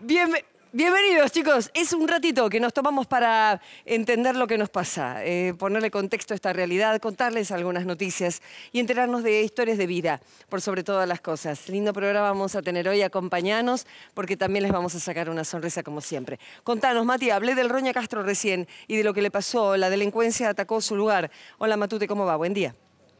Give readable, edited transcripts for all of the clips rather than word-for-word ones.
Bienvenidos, chicos. Es un ratito que nos tomamos para entender lo que nos pasa, ponerle contexto a esta realidad, contarles algunas noticias y enterarnos de historias de vida, por sobre todas las cosas. Lindo programa vamos a tener hoy, acompañanos, porque también les vamos a sacar una sonrisa como siempre. Contanos, Mati, hablé del Roña Castro recién y de lo que le pasó, la delincuencia atacó su lugar. Hola, Matute, ¿cómo va? Buen día.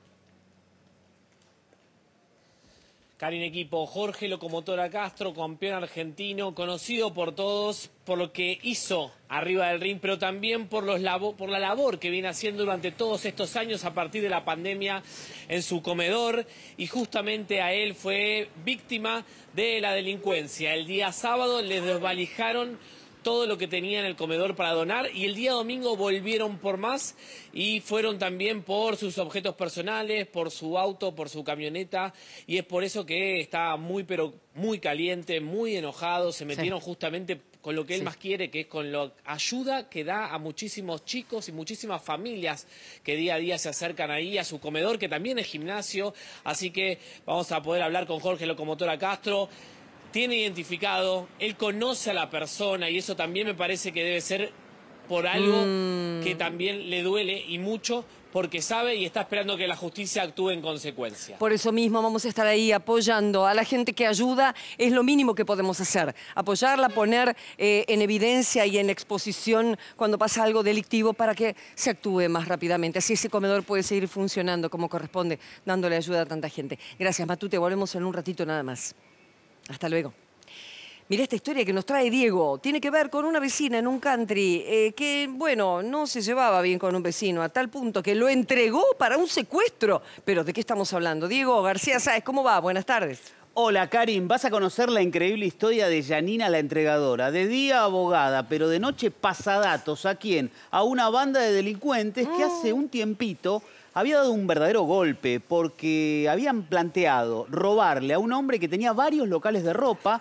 Karin, equipo, Jorge Locomotora Castro, campeón argentino, conocido por todos por lo que hizo arriba del ring, pero también por la labor que viene haciendo durante todos estos años a partir de la pandemia en su comedor, y justamente a él fue víctima de la delincuencia. El día sábado les desvalijaron todo lo que tenía en el comedor para donar, y el día domingo volvieron por más y fueron también por sus objetos personales, por su auto, por su camioneta, y es por eso que está pero muy caliente, muy enojado. Se metieron justamente con lo que él más quiere, que es con la ayuda que da a muchísimos chicos y muchísimas familias que día a día se acercan ahí a su comedor, que también es gimnasio. Así que vamos a poder hablar con Jorge Locomotora Castro. Tiene identificado, él conoce a la persona, y eso también me parece que debe ser por algo que también le duele y mucho, porque sabe y está esperando que la justicia actúe en consecuencia. Por eso mismo vamos a estar ahí apoyando a la gente que ayuda. Es lo mínimo que podemos hacer. Apoyarla, poner en evidencia y en exposición cuando pasa algo delictivo para que se actúe más rápidamente. Así ese comedor puede seguir funcionando como corresponde, dándole ayuda a tanta gente. Gracias, Matute. Volvemos en un ratito nada más. Hasta luego. Mira esta historia que nos trae Diego. Tiene que ver con una vecina en un country que, bueno, no se llevaba bien con un vecino a tal punto que lo entregó para un secuestro. Pero ¿de qué estamos hablando? Diego García Sáez, ¿cómo va? Buenas tardes. Hola, Karin. Vas a conocer la increíble historia de Yanina, la entregadora. De día abogada, pero de noche pasadatos. ¿A quién? A una banda de delincuentes que hace un tiempito había dado un verdadero golpe porque habían planteado robarle a un hombre que tenía varios locales de ropa,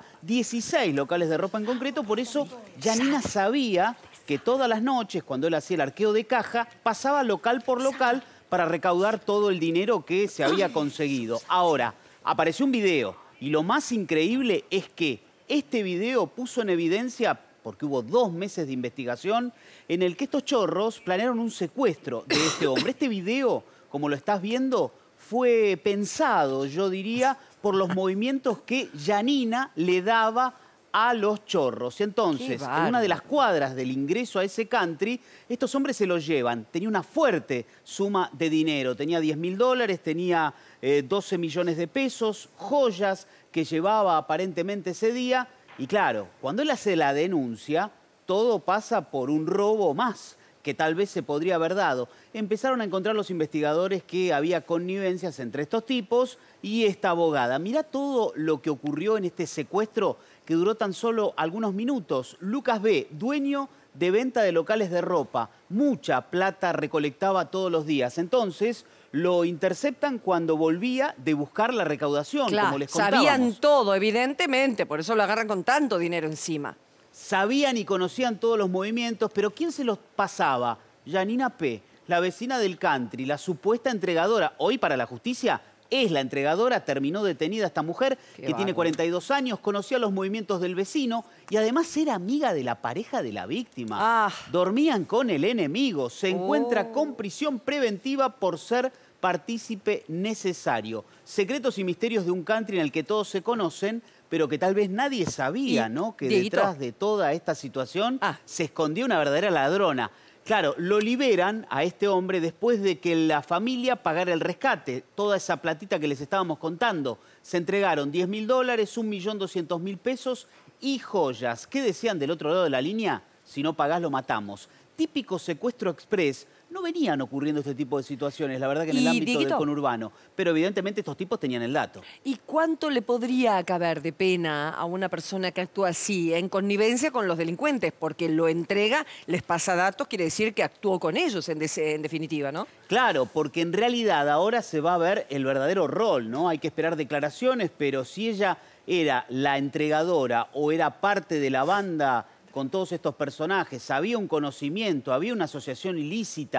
16 locales de ropa en concreto. Por eso Yanina sabía que todas las noches, cuando él hacía el arqueo de caja, pasaba local por local para recaudar todo el dinero que se había conseguido. Ahora, apareció un video, y lo más increíble es que este video puso en evidencia, porque hubo 2 meses de investigación, en el que estos chorros planearon un secuestro de este hombre. Este video, como lo estás viendo, fue pensado, yo diría, por los movimientos que Yanina le daba a los chorros. Entonces, en una de las cuadras del ingreso a ese country, estos hombres se los llevan. Tenía una fuerte suma de dinero. Tenía $10.000, tenía 12 millones de pesos, joyas que llevaba aparentemente ese día. Y claro, cuando él hace la denuncia, todo pasa por un robo más que tal vez se podría haber dado. Empezaron a encontrar los investigadores que había connivencias entre estos tipos y esta abogada. Mirá todo lo que ocurrió en este secuestro que duró tan solo algunos minutos. Lucas B., dueño de venta de locales de ropa, mucha plata recolectaba todos los días. Entonces lo interceptan cuando volvía de buscar la recaudación, claro, como les contábamos. Sabían todo, evidentemente, por eso lo agarran con tanto dinero encima. Sabían y conocían todos los movimientos, pero ¿quién se los pasaba? Yanina P., la vecina del country, la supuesta entregadora. Hoy para la justicia es la entregadora. Terminó detenida esta mujer que tiene 42 años, conocía los movimientos del vecino y además era amiga de la pareja de la víctima. Dormían con el enemigo. Se encuentra con prisión preventiva por ser partícipe necesario. Secretos y misterios de un country en el que todos se conocen, pero que tal vez nadie sabía, ¿no? Que detrás de toda esta situación se escondía una verdadera ladrona. Claro, lo liberan a este hombre después de que la familia pagara el rescate, toda esa platita que les estábamos contando. Se entregaron $10.000, 1.200.000 pesos y joyas. ¿Qué decían del otro lado de la línea? Si no pagás, lo matamos. Típico secuestro express. No venían ocurriendo este tipo de situaciones, la verdad que en el ámbito del conurbano. Pero evidentemente estos tipos tenían el dato. ¿Y cuánto le podría caber de pena a una persona que actúa así, en connivencia con los delincuentes? Porque lo entrega, les pasa datos, quiere decir que actuó con ellos en definitiva, ¿no? Claro, porque en realidad ahora se va a ver el verdadero rol, ¿no? Hay que esperar declaraciones, pero si ella era la entregadora o era parte de la banda con todos estos personajes, había un conocimiento, había una asociación ilícita,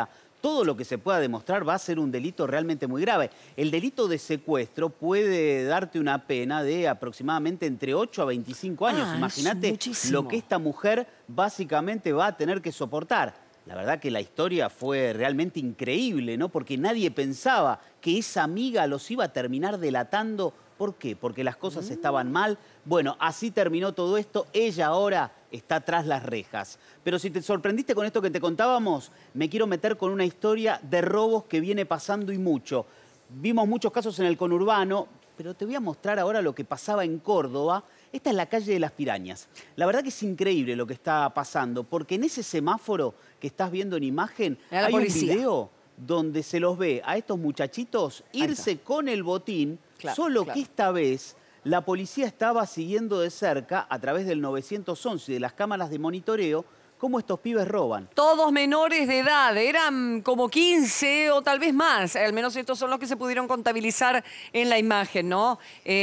todo lo que se pueda demostrar va a ser un delito realmente muy grave. El delito de secuestro puede darte una pena de aproximadamente entre 8 a 25 años. Imagínate lo que esta mujer básicamente va a tener que soportar. La verdad que la historia fue realmente increíble, ¿no? Porque nadie pensaba que esa amiga los iba a terminar delatando. ¿Por qué? Porque las cosas estaban mal. Bueno, así terminó todo esto. Ella ahora está tras las rejas. Pero si te sorprendiste con esto que te contábamos, me quiero meter con una historia de robos que viene pasando y mucho. Vimos muchos casos en el conurbano, pero te voy a mostrar ahora lo que pasaba en Córdoba. Esta es la calle de las Pirañas. La verdad que es increíble lo que está pasando, porque en ese semáforo que estás viendo en imagen hay un video donde se los ve a estos muchachitos irse con el botín, solo que esta vez la policía estaba siguiendo de cerca a través del 911 y de las cámaras de monitoreo cómo estos pibes roban. Todos menores de edad, eran como 15 o tal vez más, al menos estos son los que se pudieron contabilizar en la imagen, ¿no?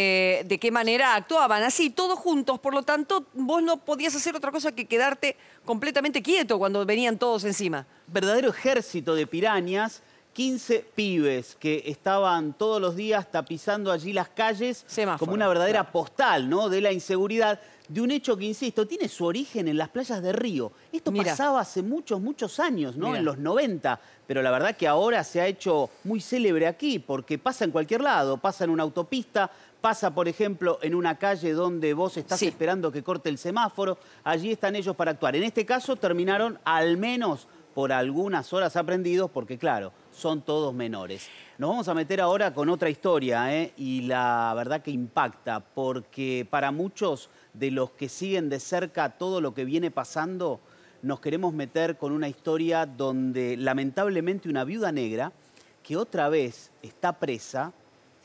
De qué manera actuaban, así, todos juntos, por lo tanto, vos no podías hacer otra cosa que quedarte completamente quieto cuando venían todos encima. Verdadero ejército de pirañas, 15 pibes que estaban todos los días tapizando allí las calles como una verdadera postal, ¿no? De la inseguridad. De un hecho que, insisto, tiene su origen en las playas de Río. Esto pasaba hace muchos años, ¿no? En los 90. Pero la verdad que ahora se ha hecho muy célebre aquí porque pasa en cualquier lado. Pasa en una autopista, pasa, por ejemplo, en una calle donde vos estás esperando que corte el semáforo. Allí están ellos para actuar. En este caso terminaron al menos por algunas horas aprendidos porque, claro, son todos menores. Nos vamos a meter ahora con otra historia, y la verdad que impacta porque para muchos de los que siguen de cerca todo lo que viene pasando, nos queremos meter con una historia donde lamentablemente una viuda negra, que otra vez está presa,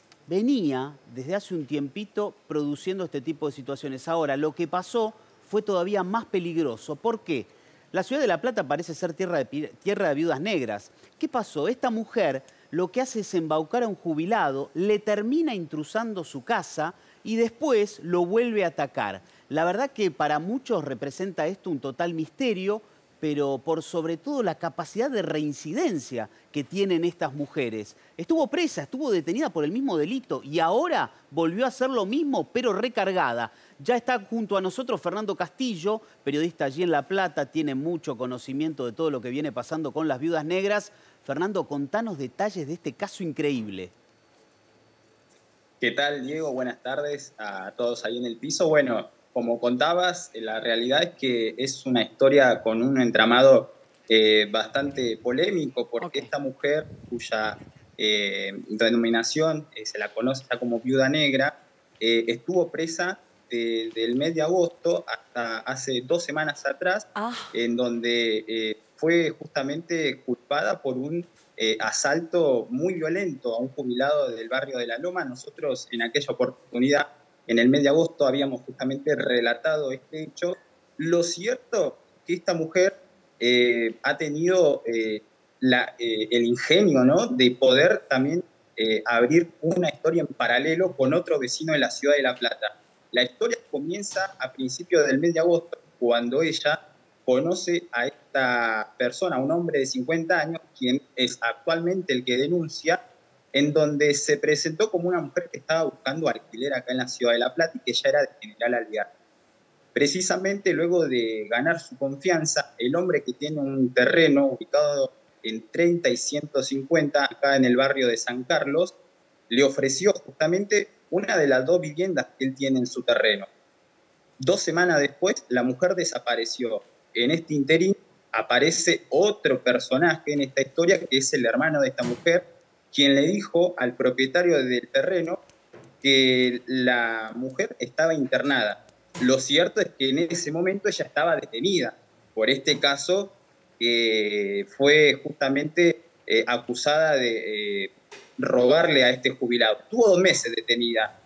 venía desde hace un tiempito produciendo este tipo de situaciones. Ahora, lo que pasó fue todavía más peligroso. ¿Por qué? La ciudad de La Plata parece ser tierra de viudas negras. ¿Qué pasó? Esta mujer lo que hace es embaucar a un jubilado, le termina intrusando su casa y después lo vuelve a atacar. La verdad que para muchos representa esto un total misterio, pero por sobre todo la capacidad de reincidencia que tienen estas mujeres. Estuvo presa, estuvo detenida por el mismo delito y ahora volvió a hacer lo mismo, pero recargada. Ya está junto a nosotros Fernando Castillo, periodista allí en La Plata, tiene mucho conocimiento de todo lo que viene pasando con las viudas negras. Fernando, contanos detalles de este caso increíble. ¿Qué tal, Diego? Buenas tardes a todos ahí en el piso. Bueno, como contabas, la realidad es que es una historia con un entramado bastante polémico, porque esta mujer, cuya denominación se la conoce como viuda negra, estuvo presa del mes de agosto hasta hace 2 semanas atrás, en donde fue justamente culpada por un asalto muy violento a un jubilado del barrio de La Loma. Nosotros en aquella oportunidad, en el mes de agosto, habíamos justamente relatado este hecho. Lo cierto es que esta mujer ha tenido el ingenio, ¿no?, de poder también abrir una historia en paralelo con otro vecino de la ciudad de La Plata. La historia comienza a principios del mes de agosto, cuando ella conoce a esta persona, un hombre de 50 años, quien es actualmente el que denuncia, en donde se presentó como una mujer que estaba buscando alquiler acá en la ciudad de La Plata y que ya era de General Alvear. Precisamente luego de ganar su confianza, el hombre, que tiene un terreno ubicado en 30 y 150 acá en el barrio de San Carlos, le ofreció justamente una de las 2 viviendas que él tiene en su terreno. 2 semanas después, la mujer desapareció. En este interín aparece otro personaje en esta historia, que es el hermano de esta mujer, quien le dijo al propietario del terreno que la mujer estaba internada. Lo cierto es que en ese momento ella estaba detenida por este caso, que fue justamente acusada de robarle a este jubilado. Tuvo 2 meses detenida.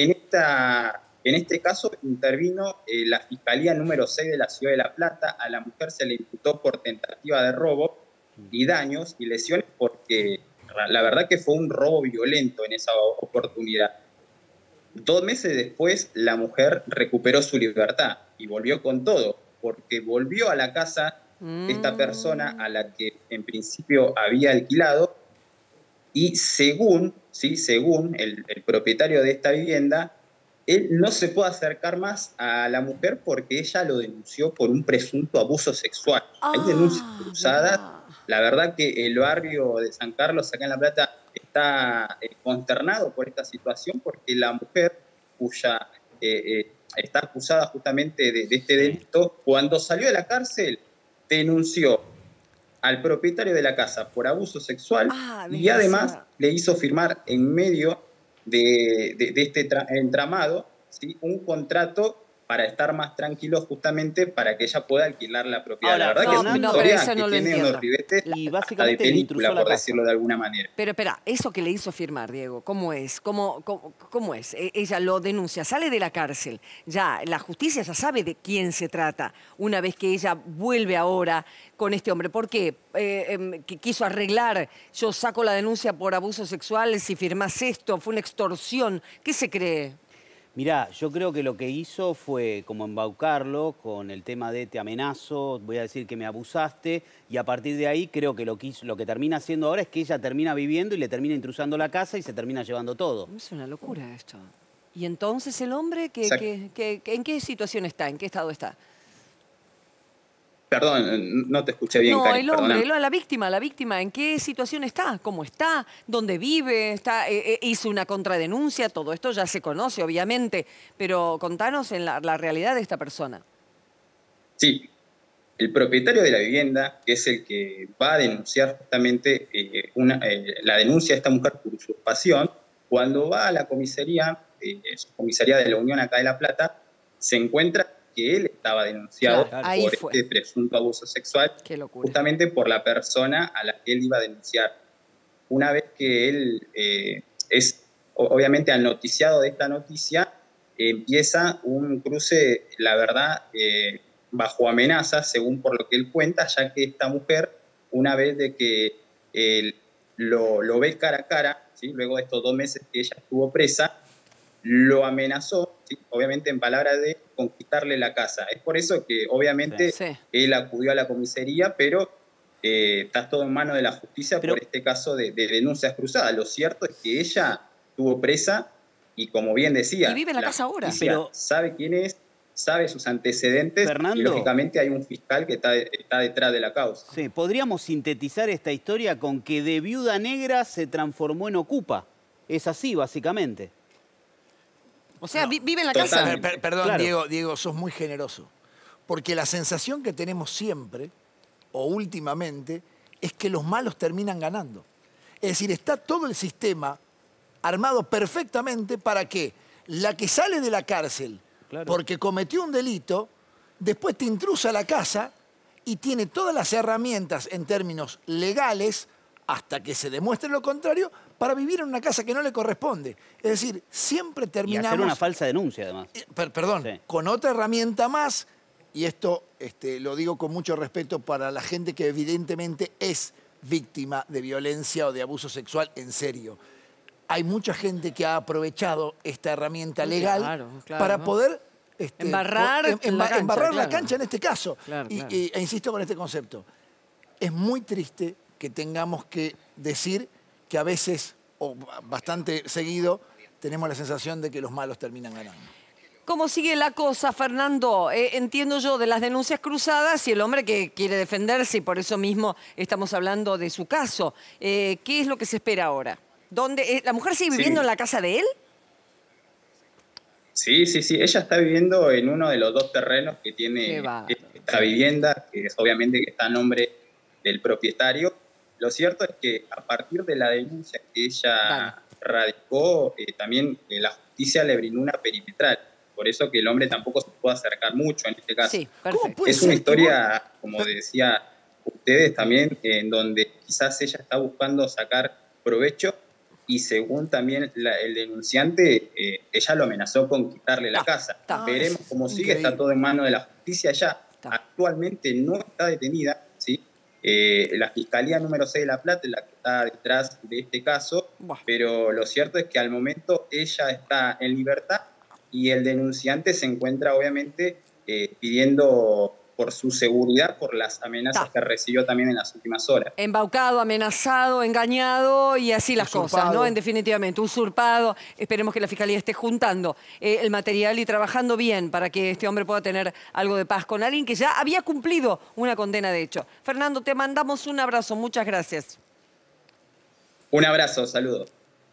En este caso intervino la Fiscalía número 6 de la Ciudad de La Plata. A la mujer se le imputó por tentativa de robo y daños y lesiones, porque la verdad que fue un robo violento en esa oportunidad. 2 meses después, la mujer recuperó su libertad y volvió con todo, porque volvió a la casa esta persona a la que en principio había alquilado, y según el propietario de esta vivienda, él no se puede acercar más a la mujer porque ella lo denunció por un presunto abuso sexual. Hay denuncias cruzadas. La verdad que el barrio de San Carlos, acá en La Plata, está consternado por esta situación porque la mujer cuya está acusada justamente de este delito, cuando salió de la cárcel, denunció al propietario de la casa por abuso sexual y además le hizo firmar en medio de este entramado, ¿sí?, un contrato para estar más tranquilos justamente para que ella pueda alquilar la propiedad. Ahora, la verdad que es una historia que tiene unos ribetes y de película, por decirlo de alguna manera. Pero espera, eso que le hizo firmar, Diego, ¿cómo es? ¿Cómo es? Ella lo denuncia, sale de la cárcel, ya la justicia ya sabe de quién se trata una vez que ella vuelve ahora con este hombre. ¿Por qué? Que quiso arreglar, yo saco la denuncia por abuso sexual, si firmás esto, fue una extorsión. ¿Qué se cree? Mirá, yo creo que lo que hizo fue como embaucarlo con el tema de te amenazo, voy a decir que me abusaste, y a partir de ahí creo que lo que termina haciendo ahora es que ella termina viviendo y le termina intrusando la casa y se termina llevando todo. Es una locura esto. ¿Y entonces el hombre en qué situación está? ¿En qué estado está? Perdón, no te escuché bien, No, Cari, el hombre, perdóname. la víctima, ¿en qué situación está? ¿Cómo está? ¿Dónde vive? ¿Hizo una contradenuncia? Todo esto ya se conoce, obviamente, pero contanos en la realidad de esta persona. Sí, el propietario de la vivienda, que es el que va a denunciar justamente la denuncia de esta mujer por usurpación, cuando va a la comisaría, su comisaría de la Unión acá de La Plata, se encuentra que él estaba denunciado por este presunto abuso sexual, justamente por la persona a la que él iba a denunciar. Una vez que él obviamente al noticiado de esta noticia, empieza un cruce, la verdad, bajo amenaza, según por lo que él cuenta, ya que esta mujer, una vez de que lo ve cara a cara, ¿sí?, luego de estos 2 meses que ella estuvo presa, lo amenazó, ¿sí?, obviamente en palabras de conquistarle la casa. Es por eso que obviamente él acudió a la comisaría, pero está todo en manos de la justicia por este caso de denuncias cruzadas. Lo cierto es que ella estuvo presa y, como bien decía, y vive en la casa ahora. Pero sabe quién es, sabe sus antecedentes, Fernando, y lógicamente hay un fiscal que está detrás de la causa. Sí, podríamos sintetizar esta historia con que de viuda negra se transformó en ocupa. Es así, básicamente. O sea, vive en la casa. Perdón, Claro. Diego, sos muy generoso. Porque la sensación que tenemos siempre, o últimamente, es que los malos terminan ganando. Es decir, está todo el sistema armado perfectamente para que la que sale de la cárcel porque cometió un delito, después te intrusa a la casa y tiene todas las herramientas en términos legales, hasta que se demuestre lo contrario, para vivir en una casa que no le corresponde. Es decir, siempre terminamos... Y hacer una falsa denuncia, además. Perdón, con otra herramienta más, y esto lo digo con mucho respeto para la gente que evidentemente es víctima de violencia o de abuso sexual en serio. Hay mucha gente que ha aprovechado esta herramienta legal para poder... embarrar la cancha en este caso. E insisto con este concepto. Es muy triste que tengamos que decir que a veces, o bastante seguido, tenemos la sensación de que los malos terminan ganando. ¿Cómo sigue la cosa, Fernando? Entiendo yo de las denuncias cruzadas y el hombre que quiere defenderse, y por eso mismo estamos hablando de su caso. ¿Qué es lo que se espera ahora? ¿La mujer sigue viviendo en la casa de él? Sí. Ella está viviendo en uno de los 2 terrenos que tiene esta vivienda, que es obviamente que está a nombre del propietario. Lo cierto es que a partir de la denuncia que ella radicó, también la justicia le brindó una perimetral. Por eso que el hombre tampoco se puede acercar mucho en este caso. Sí, perfecto. Es una historia, como decía ustedes también, en donde quizás ella está buscando sacar provecho, y según también el denunciante, ella lo amenazó con quitarle la casa. Veremos cómo sigue, está todo en manos de la justicia. Ella actualmente no está detenida, ¿sí? La Fiscalía número 6 de La Plata es la que está detrás de este caso, pero lo cierto es que al momento ella está en libertad y el denunciante se encuentra obviamente pidiendo por su seguridad, por las amenazas que recibió también en las últimas horas. Embaucado, amenazado, engañado y así las cosas, ¿no? Definitivamente, usurpado. Esperemos que la Fiscalía esté juntando el material y trabajando bien para que este hombre pueda tener algo de paz con alguien que ya había cumplido una condena de hecho. Fernando, te mandamos un abrazo. Muchas gracias. Un abrazo, saludos.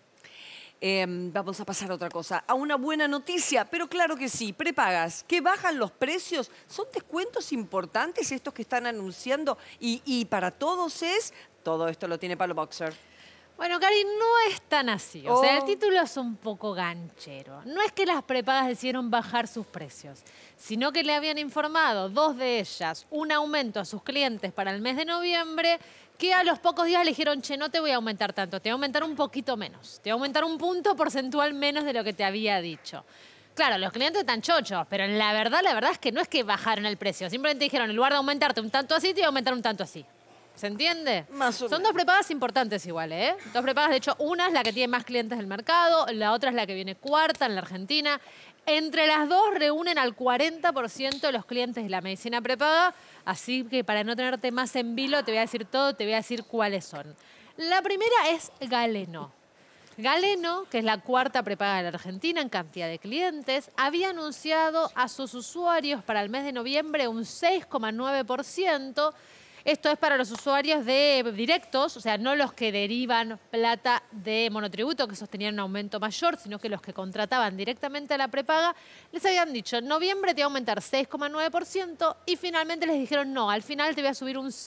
Vamos a pasar a otra cosa, a una buena noticia, pero claro que sí, prepagas, que bajan los precios, son descuentos importantes estos que están anunciando y para todos todo esto lo tiene Palo Boxer. Bueno, Cari, no es tan así. O sea, el título es un poco ganchero. No es que las prepagas decidieron bajar sus precios, sino que le habían informado, 2 de ellas, un aumento a sus clientes para el mes de noviembre, que a los pocos días le dijeron, che, no te voy a aumentar tanto, te voy a aumentar un poquito menos. Te voy a aumentar un punto porcentual menos de lo que te había dicho. Claro, los clientes están chochos, pero la verdad es que no es que bajaron el precio. Simplemente dijeron, en lugar de aumentarte un tanto así, te voy a aumentar un tanto así. ¿Se entiende? Son 2 prepagas importantes igual, ¿eh? 2 prepagas, de hecho, una es la que tiene más clientes del mercado, la otra es la que viene cuarta en la Argentina. Entre las 2 reúnen al 40% de los clientes de la medicina prepaga, así que para no tenerte más en vilo te voy a decir todo, te voy a decir cuáles son. La primera es Galeno. Galeno, que es la 4ª prepaga de la Argentina en cantidad de clientes, había anunciado a sus usuarios para el mes de noviembre un 6,9%. Esto es para los usuarios de directos, o sea, no los que derivan plata de monotributo, que sostenían un aumento mayor, sino que los que contrataban directamente a la prepaga, les habían dicho, en noviembre te va a aumentar 6,9% y finalmente les dijeron, no, al final te voy a subir un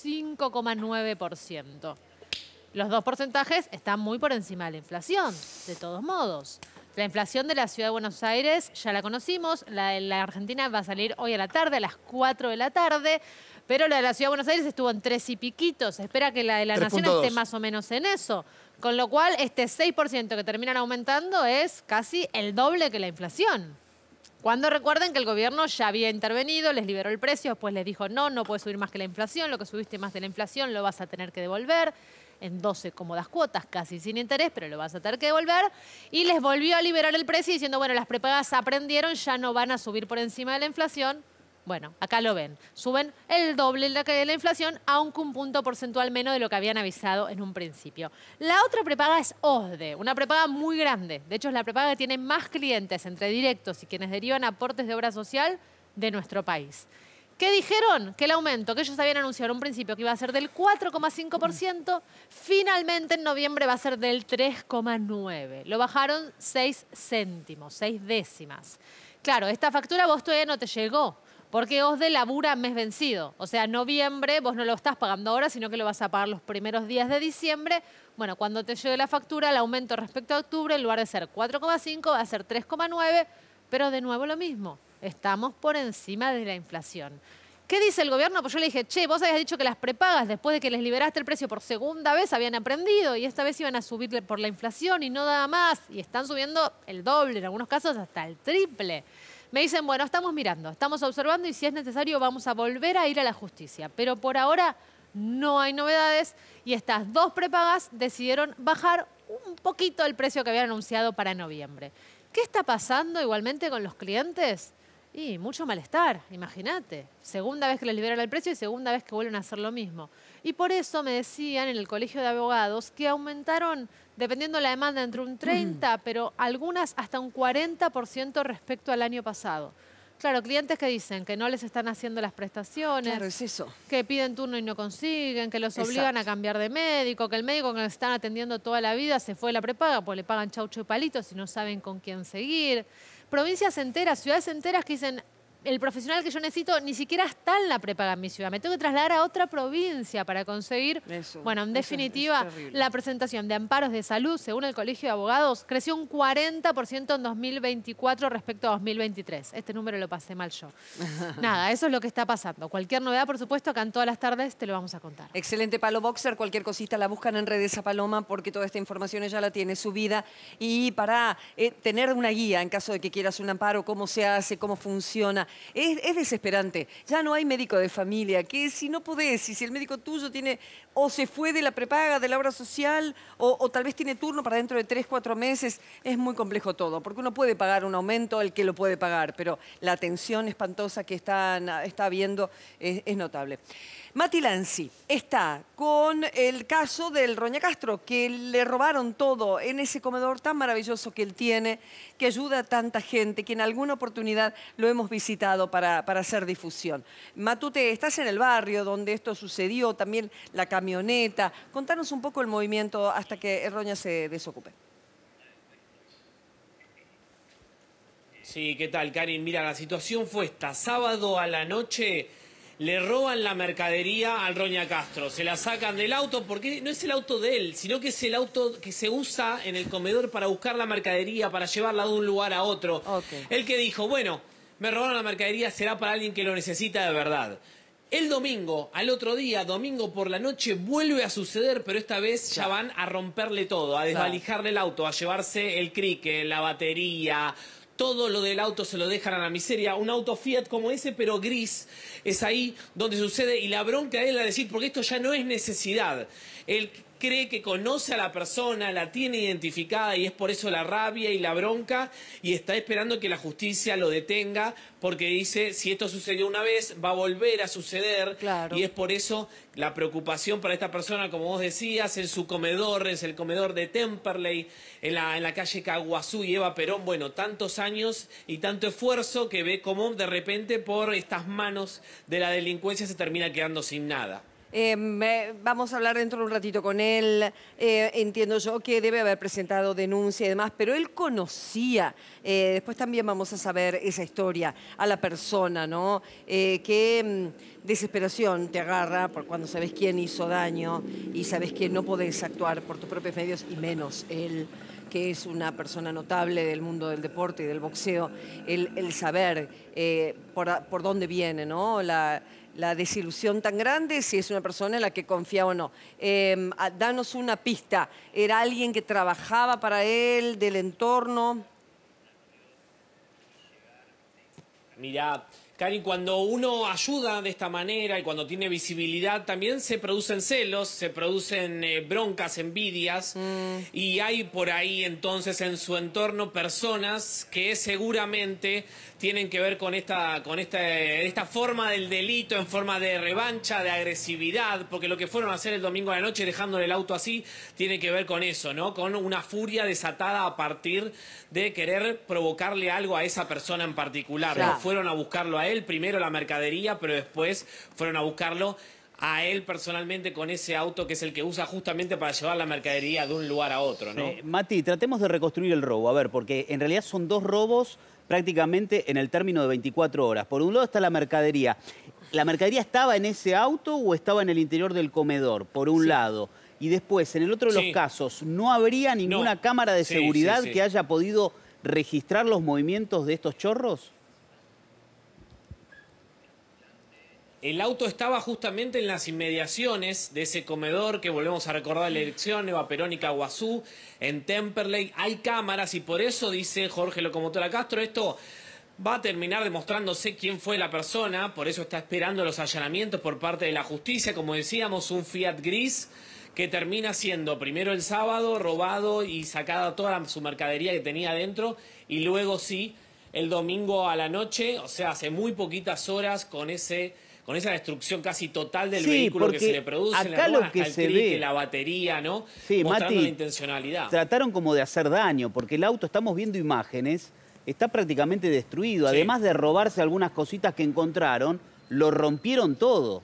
5,9%. Los 2 porcentajes están muy por encima de la inflación, de todos modos. La inflación de la Ciudad de Buenos Aires ya la conocimos, la de la Argentina va a salir hoy a la tarde, a las 4 de la tarde, pero la de la Ciudad de Buenos Aires estuvo en 3 y piquitos. Se espera que la de la Nación esté más o menos en eso. Con lo cual, este 6% que terminan aumentando es casi el doble que la inflación. Cuando recuerden que el gobierno ya había intervenido, les liberó el precio, después les dijo, no, no puede subir más que la inflación, lo que subiste más de la inflación lo vas a tener que devolver en 12 cómodas cuotas, casi sin interés, pero lo vas a tener que devolver. Y les volvió a liberar el precio diciendo, bueno, las prepagas aprendieron, ya no van a subir por encima de la inflación. Bueno, acá lo ven. Suben el doble de la inflación, aunque un punto porcentual menos de lo que habían avisado en un principio. La otra prepaga es OSDE, una prepaga muy grande. De hecho, es la prepaga que tiene más clientes entre directos y quienes derivan aportes de obra social de nuestro país. ¿Qué dijeron? Que el aumento que ellos habían anunciado en un principio que iba a ser del 4,5%, finalmente en noviembre va a ser del 3,9%. Lo bajaron 6 céntimos, 6 décimas. Claro, esta factura vos todavía no te llegó, porque OSDE labura mes vencido. O sea, noviembre vos no lo estás pagando ahora, sino que lo vas a pagar los primeros días de diciembre. Bueno, cuando te llegue la factura, el aumento respecto a octubre, en lugar de ser 4,5, va a ser 3,9, pero de nuevo lo mismo. Estamos por encima de la inflación. ¿Qué dice el gobierno? Pues yo le dije, che, vos habías dicho que las prepagas, después de que les liberaste el precio por segunda vez, habían aprendido y esta vez iban a subir por la inflación y no nada más. Y están subiendo el doble, en algunos casos hasta el triple. Me dicen, bueno, estamos mirando, estamos observando y si es necesario vamos a volver a ir a la justicia. Pero por ahora no hay novedades y estas 2 prepagas decidieron bajar un poquito el precio que habían anunciado para noviembre. ¿Qué está pasando igualmente con los clientes? Y mucho malestar, imagínate. Segunda vez que les liberan el precio y segunda vez que vuelven a hacer lo mismo. Y por eso me decían en el Colegio de Abogados que aumentaron, dependiendo de la demanda, entre un 30%, pero algunas hasta un 40% respecto al año pasado. Claro, clientes que dicen que no les están haciendo las prestaciones, claro, es eso, que piden turno y no consiguen, que los obligan a cambiar de médico, que el médico que les están atendiendo toda la vida se fue de la prepaga, pues le pagan chaucho y palitos y no saben con quién seguir. Provincias enteras, ciudades enteras que dicen, el profesional que yo necesito ni siquiera está en la prepaga en mi ciudad. Me tengo que trasladar a otra provincia para conseguir. Eso, bueno, en definitiva, la presentación de amparos de salud, según el Colegio de Abogados, creció un 40% en 2024 respecto a 2023. Este número lo pasé mal yo. Nada, eso es lo que está pasando. Cualquier novedad, por supuesto, acá en todas las tardes te lo vamos a contar. Excelente, Palo Boxer. Cualquier cosita la buscan en redes a Paloma porque toda esta información ella la tiene subida. Y para tener una guía en caso de que quieras un amparo, cómo se hace, cómo funciona, Es desesperante. Ya no hay médico de familia, que si no podés, y si el médico tuyo tiene, o se fue de la prepaga, de la obra social, o tal vez tiene turno para dentro de 3, 4 meses, es muy complejo todo, porque uno puede pagar un aumento, el que lo puede pagar, pero la atención espantosa que está habiendo es notable. Mati Lanzi está con el caso del Roña Castro, que le robaron todo en ese comedor tan maravilloso que él tiene, que ayuda a tanta gente, que en alguna oportunidad lo hemos visitado para hacer difusión. Matute, estás en el barrio donde esto sucedió, también la camioneta. Contanos un poco el movimiento hasta que el Roña se desocupe. Sí, ¿qué tal, Karin? Mira, la situación fue esta. Sábado a la noche le roban la mercadería al Roña Castro. Se la sacan del auto porque no es el auto de él, sino que es el auto que se usa en el comedor para buscar la mercadería, para llevarla de un lugar a otro. Okay. El que dijo, bueno, me robaron la mercadería, será para alguien que lo necesita de verdad. El domingo, al otro día, domingo por la noche, vuelve a suceder, pero esta vez ya van a romperle todo, a desvalijarle el auto, a llevarse el crique, la batería. Todo lo del auto se lo dejan a la miseria. Un auto Fiat como ese, pero gris. Es ahí donde sucede. Y la bronca de él a decir, porque esto ya no es necesidad. Él cree que conoce a la persona, la tiene identificada y es por eso la rabia y la bronca. Y está esperando que la justicia lo detenga porque dice, si esto sucedió una vez, va a volver a suceder. Claro. Y es por eso la preocupación para esta persona, como vos decías, en su comedor, es el comedor de Temperley, en la calle Caguazú y Eva Perón. Bueno, tantos años y tanto esfuerzo que ve cómo de repente por estas manos de la delincuencia se termina quedando sin nada. Vamos a hablar dentro de un ratito con él. Entiendo yo que debe haber presentado denuncia y demás, pero él conocía, después también vamos a saber esa historia, a la persona, ¿no? Qué desesperación te agarra por cuando sabes quién hizo daño y sabes que no podés actuar por tus propios medios y menos él, que es una persona notable del mundo del deporte y del boxeo, el saber por dónde viene, ¿no? La desilusión tan grande, si es una persona en la que confía o no. Danos una pista. ¿Era alguien que trabajaba para él, del entorno? Mirá, Karin, cuando uno ayuda de esta manera y cuando tiene visibilidad, también se producen celos, se producen broncas, envidias, y hay por ahí entonces en su entorno personas que seguramente tienen que ver con esta forma del delito, en forma de revancha, de agresividad, porque lo que fueron a hacer el domingo a la noche dejándole el auto así, tiene que ver con eso, ¿no? Con una furia desatada a partir de querer provocarle algo a esa persona en particular. Claro. ¿No? Fueron a buscarlo a él, primero la mercadería, pero después fueron a buscarlo a él personalmente con ese auto que es el que usa justamente para llevar la mercadería de un lugar a otro, ¿no? Mati, tratemos de reconstruir el robo, a ver, porque en realidad son dos robos prácticamente en el término de 24 horas. Por un lado está la mercadería. ¿La mercadería estaba en ese auto o estaba en el interior del comedor? Por un lado. Y después, en el otro de los casos, ¿no habría ninguna cámara de seguridad que haya podido registrar los movimientos de estos chorros? El auto estaba justamente en las inmediaciones de ese comedor que volvemos a recordar la elección, Eva Perón y Caguazú, en Temperley. Hay cámaras y por eso, dice Jorge Locomotora Castro, esto va a terminar demostrándose quién fue la persona, por eso está esperando los allanamientos por parte de la justicia. Como decíamos, un Fiat gris que termina siendo primero el sábado robado y sacada toda su mercadería que tenía adentro y luego sí, el domingo a la noche, o sea, hace muy poquitas horas con esa destrucción casi total del vehículo que se le produce, acá lo que hasta se el crique, ve, la batería, ¿no? Sí, mostrando Mati, la intencionalidad. Trataron como de hacer daño, porque el auto, estamos viendo imágenes, está prácticamente destruido. Sí. Además de robarse algunas cositas que encontraron, lo rompieron todo.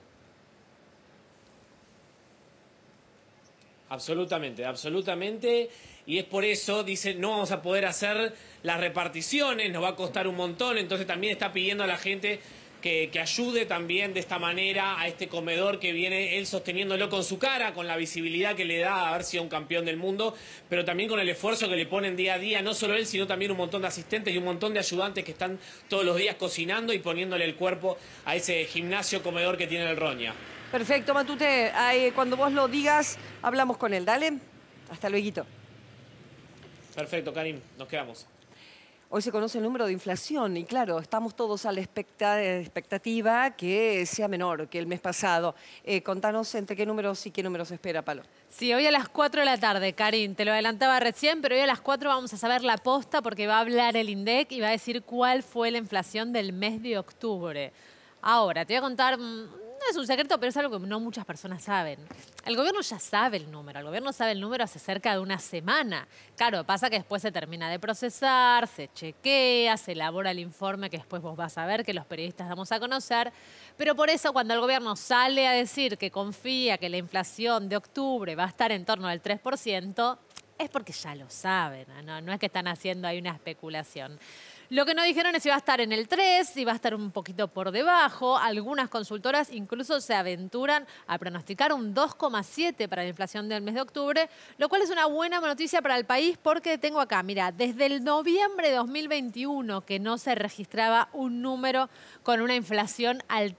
Absolutamente, absolutamente. Y es por eso, dice, no vamos a poder hacer las reparticiones, nos va a costar un montón. Entonces también está pidiendo a la gente que ayude también de esta manera a este comedor que viene él sosteniéndolo con su cara, con la visibilidad que le da haber sido un campeón del mundo, pero también con el esfuerzo que le ponen día a día, no solo él, sino también un montón de asistentes y un montón de ayudantes que están todos los días cocinando y poniéndole el cuerpo a ese gimnasio comedor que tiene el Roña. Perfecto, Matute. Cuando vos lo digas, hablamos con él. Dale. Hasta luego. Perfecto, Karim. Nos quedamos. Hoy se conoce el número de inflación y claro, estamos todos a la expectativa que sea menor que el mes pasado. Contanos entre qué números y qué números espera, Palo. Sí, hoy a las 4 de la tarde, Karin, te lo adelantaba recién, pero hoy a las 4 vamos a saber la posta porque va a hablar el INDEC y va a decir cuál fue la inflación del mes de octubre. Ahora, te voy a contar, no es un secreto, pero es algo que no muchas personas saben. El gobierno ya sabe el número, el gobierno sabe el número hace cerca de una semana. Claro, pasa que después se termina de procesar, se chequea, se elabora el informe que después vos vas a ver, que los periodistas damos a conocer. Pero por eso cuando el gobierno sale a decir que confía que la inflación de octubre va a estar en torno al 3%, es porque ya lo saben, no es que están haciendo ahí una especulación. Lo que no dijeron es si va a estar en el 3, si va a estar un poquito por debajo. Algunas consultoras incluso se aventuran a pronosticar un 2,7 para la inflación del mes de octubre, lo cual es una buena noticia para el país porque tengo acá, mira, desde el noviembre de 2021 que no se registraba un número con una inflación al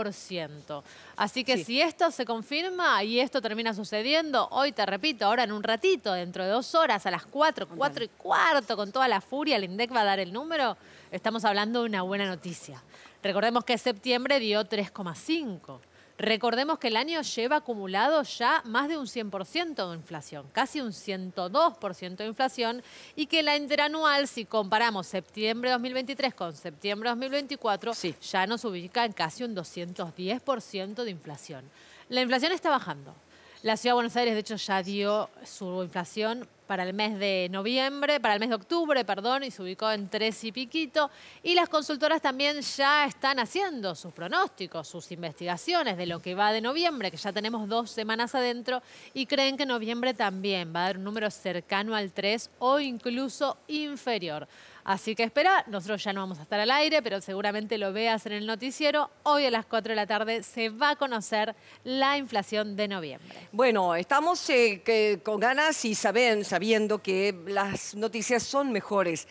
3%. Así que si esto se confirma y esto termina sucediendo, hoy te repito, ahora en un ratito, dentro de 2 horas, a las 4, 4 y cuarto, con toda la furia, el INDEC va a dar el número. Estamos hablando de una buena noticia. Recordemos que septiembre dio 3,5. Recordemos que el año lleva acumulado ya más de un 100% de inflación, casi un 102% de inflación, y que la interanual, si comparamos septiembre 2023 con septiembre 2024, ya nos ubica en casi un 210% de inflación. La inflación está bajando. La Ciudad de Buenos Aires, de hecho, ya dio su inflación para el mes de noviembre, para el mes de octubre, perdón, y se ubicó en 3 y piquito. Y las consultoras también ya están haciendo sus pronósticos, sus investigaciones de lo que va de noviembre, que ya tenemos 2 semanas adentro, y creen que noviembre también va a dar un número cercano al 3 o incluso inferior. Así que espera, nosotros ya no vamos a estar al aire, pero seguramente lo veas en el noticiero. Hoy a las 4 de la tarde se va a conocer la inflación de noviembre. Bueno, estamos con ganas y sabiendo que las noticias son mejores.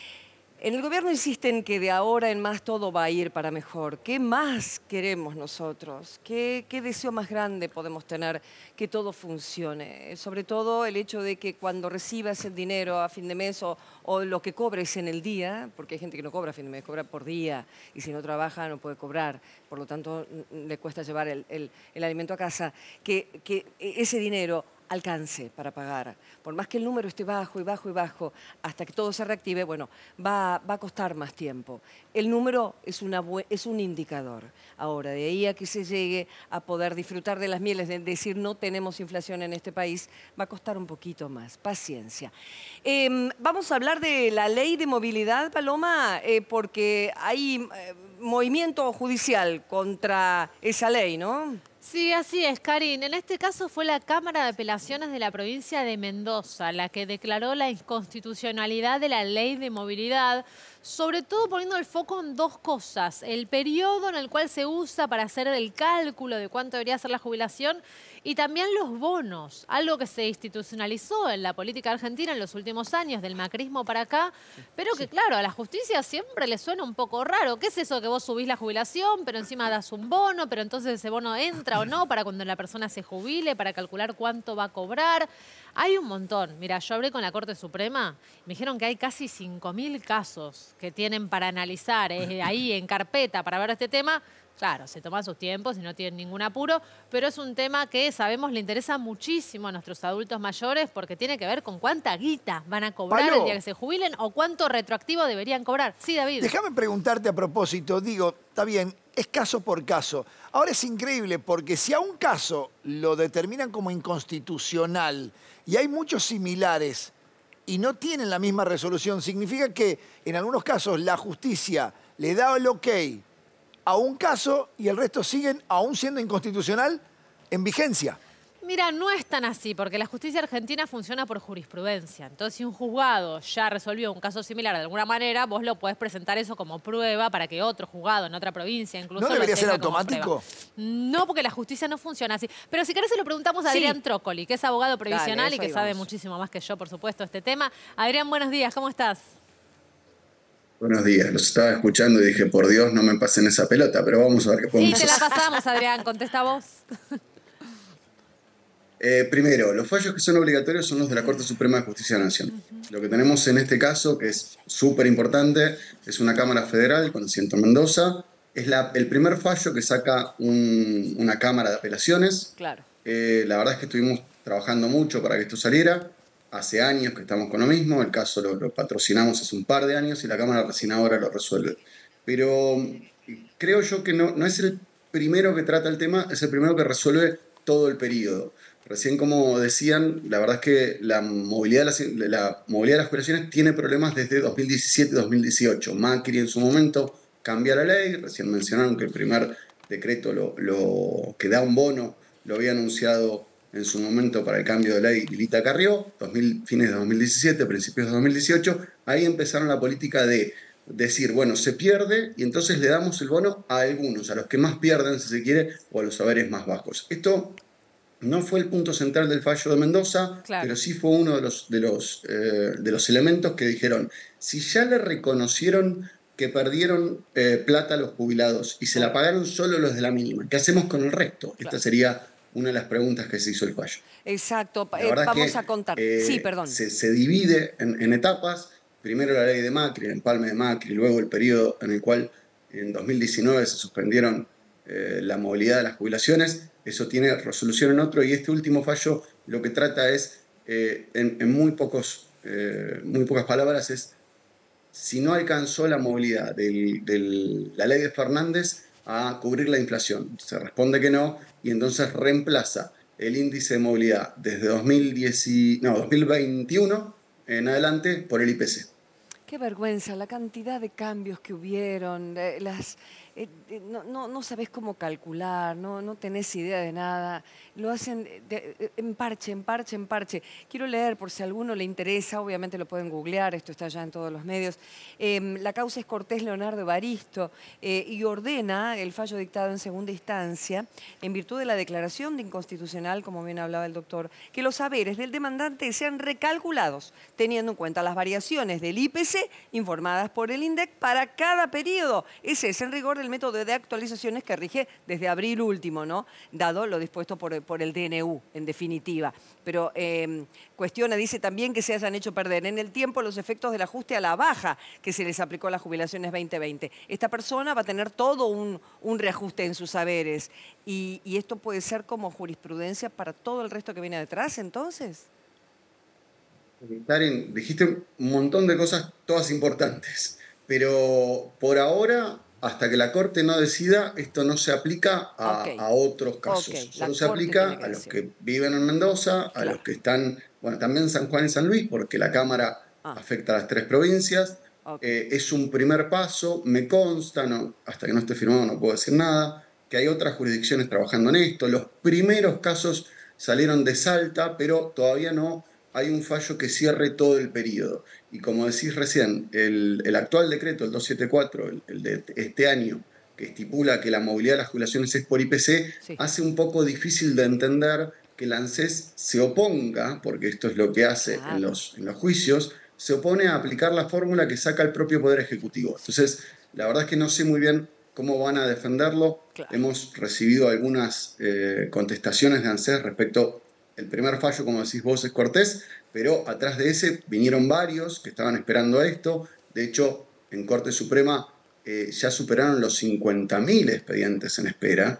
En el gobierno insisten que de ahora en más todo va a ir para mejor. ¿Qué más queremos nosotros? ¿Qué deseo más grande podemos tener que todo funcione? Sobre todo el hecho de que cuando recibas el dinero a fin de mes o lo que cobres en el día, porque hay gente que no cobra a fin de mes, cobra por día y si no trabaja no puede cobrar, por lo tanto le cuesta llevar el alimento a casa, que ese dinero alcance para pagar. Por más que el número esté bajo y bajo y bajo, hasta que todo se reactive, bueno, va a costar más tiempo. El número es un indicador. Ahora, de ahí a que se llegue a poder disfrutar de las mieles, de decir no tenemos inflación en este país, va a costar un poquito más. Paciencia. Vamos a hablar de la ley de movilidad, Paloma, porque hay movimiento judicial contra esa ley, ¿no? Sí, así es, Karin. En este caso fue la Cámara de Apelaciones de la provincia de Mendoza la que declaró la inconstitucionalidad de la ley de movilidad, sobre todo poniendo el foco en 2 cosas. El periodo en el cual se usa para hacer el cálculo de cuánto debería ser la jubilación y también los bonos, algo que se institucionalizó en la política argentina en los últimos años, del macrismo para acá, pero que claro, a la justicia siempre le suena un poco raro. ¿Qué es eso que vos subís la jubilación, pero encima das un bono, pero entonces ese bono entra o no para cuando la persona se jubile, para calcular cuánto va a cobrar? Hay un montón. Mira, yo hablé con la Corte Suprema, me dijeron que hay casi 5.000 casos que tienen para analizar ahí en carpeta para ver este tema. Claro, se toman sus tiempos y no tienen ningún apuro, pero es un tema que sabemos le interesa muchísimo a nuestros adultos mayores porque tiene que ver con cuánta guita van a cobrar el día que se jubilen o cuánto retroactivo deberían cobrar. Sí, David. Déjame preguntarte a propósito, digo, está bien, es caso por caso. Ahora es increíble porque si a un caso lo determinan como inconstitucional y hay muchos similares y no tienen la misma resolución, significa que en algunos casos la justicia le da el ok a un caso y el resto siguen, aún siendo inconstitucional, en vigencia. Mira, no es tan así, porque la justicia argentina funciona por jurisprudencia. Entonces, si un juzgado ya resolvió un caso similar de alguna manera, vos lo podés presentar eso como prueba para que otro juzgado en otra provincia incluso ¿No debería ser lo tenga como automático? prueba. No, porque la justicia no funciona así. Pero si querés se lo preguntamos a Adrián Trócoli, que es abogado previsional y que sabe muchísimo más que yo, por supuesto, este tema. Adrián, buenos días, ¿cómo estás? Buenos días, los estaba escuchando y dije, por Dios, no me pasen esa pelota, pero vamos a ver qué podemos hacer. Sí, te hacer. la pasamos, Adrián, contesta vos. Primero, los fallos que son obligatorios son los de la Corte Suprema de Justicia de la Nación. Lo que tenemos en este caso, que es súper importante, es una Cámara Federal con asiento en Mendoza. Es el primer fallo que saca una Cámara de Apelaciones. Claro. La verdad es que estuvimos trabajando mucho para que esto saliera. Hace años que estamos con lo mismo. El caso lo patrocinamos hace un par de años y la Cámara recién ahora lo resuelve. Pero creo yo que no es el primero que trata el tema, es el primero que resuelve todo el periodo. Recién, como decían, la verdad es que la movilidad de las jubilaciones tiene problemas desde 2017-2018. Macri en su momento cambia la ley, recién mencionaron que el primer decreto que da un bono lo había anunciado en su momento para el cambio de ley Lilita Carrió, fines de 2017, principios de 2018. Ahí empezaron la política de decir, bueno, se pierde y entonces le damos el bono a algunos, a los que más pierden, si se quiere, o a los saberes más bajos. Esto no fue el punto central del fallo de Mendoza, claro, pero sí fue uno de los elementos que dijeron, si ya le reconocieron que perdieron plata a los jubilados y se la pagaron solo los de la mínima, ¿qué hacemos con el resto? Claro. Esta sería una de las preguntas que se hizo el fallo. Exacto. Vamos a contar. Sí, perdón. Se divide en etapas. Primero la ley de Macri, el empalme de Macri, luego el periodo en el cual en 2019 se suspendieron la movilidad de las jubilaciones. Eso tiene resolución en otro, y este último fallo lo que trata es, en muy pocas palabras, es si no alcanzó la movilidad de la ley de Fernández a cubrir la inflación. Se responde que no, y entonces reemplaza el índice de movilidad desde 2021 en adelante por el IPC. Qué vergüenza, la cantidad de cambios que hubieron, no sabés cómo calcular, no tenés idea de nada, lo hacen en parche. Quiero leer, por si a alguno le interesa, obviamente lo pueden googlear, esto está ya en todos los medios. La causa es Cortés Leonardo Evaristo y ordena el fallo dictado en segunda instancia, en virtud de la declaración de inconstitucional, como bien hablaba el doctor, que los saberes del demandante sean recalculados, teniendo en cuenta las variaciones del IPC informadas por el INDEC para cada periodo. Ese es en rigor del método de actualizaciones que rige desde abril último, ¿no? Dado lo dispuesto por el DNU, en definitiva. Pero cuestiona, dice también que se hayan hecho perder en el tiempo los efectos del ajuste a la baja que se les aplicó a las jubilaciones 2020. Esta persona va a tener todo un reajuste en sus saberes. Y esto puede ser como jurisprudencia para todo el resto que viene detrás, entonces. Karen, dijiste un montón de cosas, todas importantes, pero por ahora, hasta que la Corte no decida, esto no se aplica a otros casos. Solo se aplica a los que viven en Mendoza, a los que están, bueno, también en San Juan y San Luis, porque la Cámara afecta a las 3 provincias. Es un primer paso, me consta, hasta que no esté firmado no puedo decir nada, que hay otras jurisdicciones trabajando en esto. Los primeros casos salieron de Salta, pero todavía no hay un fallo que cierre todo el periodo. Y como decís recién, el actual decreto, el 274, el de este año, que estipula que la movilidad de las jubilaciones es por IPC, hace un poco difícil de entender que la ANSES se oponga, porque esto es lo que hace en los juicios, se opone a aplicar la fórmula que saca el propio Poder Ejecutivo. Entonces, la verdad es que no sé muy bien cómo van a defenderlo. Hemos recibido algunas contestaciones de ANSES respecto. El primer fallo, como decís vos, es Cortés, pero atrás de ese vinieron varios que estaban esperando a esto. De hecho, en Corte Suprema ya superaron los 50.000 expedientes en espera,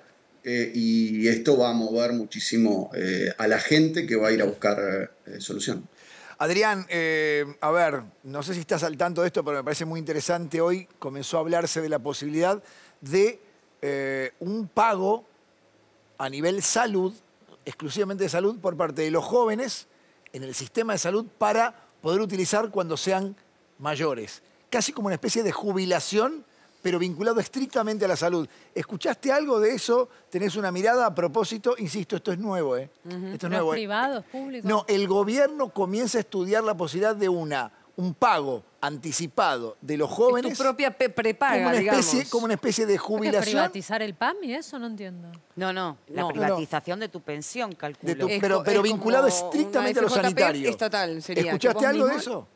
y esto va a mover muchísimo a la gente que va a ir a buscar solución. Adrián, a ver, no sé si estás al tanto de esto, pero me parece muy interesante. Hoy comenzó a hablarse de la posibilidad de un pago a nivel salud, exclusivamente de salud, por parte de los jóvenes en el sistema de salud para poder utilizar cuando sean mayores. Casi como una especie de jubilación, pero vinculado estrictamente a la salud. ¿Escuchaste algo de eso? ¿Tenés una mirada a propósito? Insisto, esto es nuevo, ¿eh? Esto es nuevo, ¿Privados, públicos? No, el gobierno comienza a estudiar la posibilidad de un pago anticipado de los jóvenes. Es tu propia prepaga, digamos. Como una especie de jubilación. ¿Privatizar el PAM y eso? No entiendo. No, la privatización de tu pensión, calculo. Pero vinculado estrictamente a lo sanitario. Estatal sería. ¿Escuchaste algo de eso?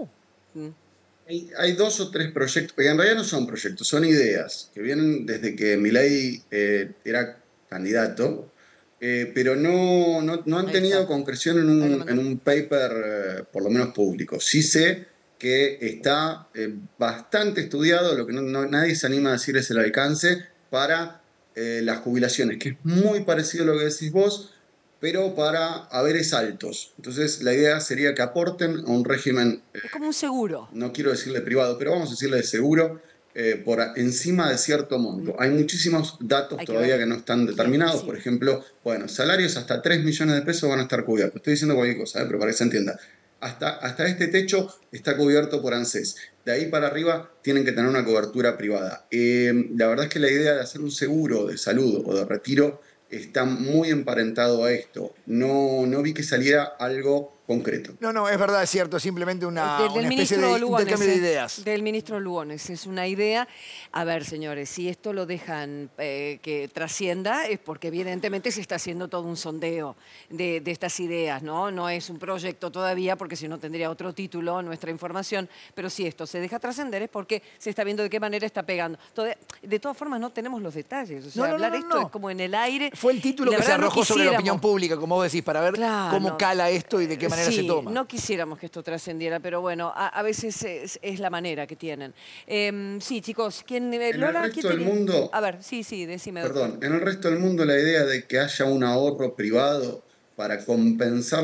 Hay 2 o 3 proyectos, que en realidad no son proyectos, son ideas, que vienen desde que Milei era candidato, pero no han tenido concreción en un paper, por lo menos público. Sí sé que está bastante estudiado, lo que nadie se anima a decir es el alcance para las jubilaciones, que es muy parecido a lo que decís vos, pero para haberes altos. Entonces la idea sería que aporten a un régimen... es como un seguro. No quiero decirle privado, pero vamos a decirle de seguro, por encima de cierto monto. Hay muchísimos datos todavía que no están determinados. Por ejemplo, bueno, salarios hasta 3 millones de pesos van a estar cubiertos. Estoy diciendo cualquier cosa, pero para que se entienda. Hasta este techo está cubierto por ANSES. De ahí para arriba tienen que tener una cobertura privada. La verdad es que la idea de hacer un seguro de salud o de retiro está muy emparentado a esto. No vi que saliera algo concreto. No, es verdad, es cierto, simplemente una especie de intercambio de ideas. Del ministro Lugones, es una idea. A ver, señores, si esto lo dejan que trascienda es porque evidentemente se está haciendo todo un sondeo de estas ideas, ¿no? No es un proyecto todavía, porque si no tendría otro título nuestra información, pero si esto se deja trascender es porque se está viendo de qué manera está pegando. De todas formas no tenemos los detalles, o sea, hablar esto es como en el aire. Fue el título que se arrojó sobre la opinión pública, como vos decís, para ver cómo cala esto y de qué manera se toma. No quisiéramos que esto trascendiera, pero bueno, a veces es la manera que tienen. Sí, chicos, en el resto del mundo... A ver, sí, decime. Perdón, doctor. en el resto del mundo la idea de que haya un ahorro privado para compensar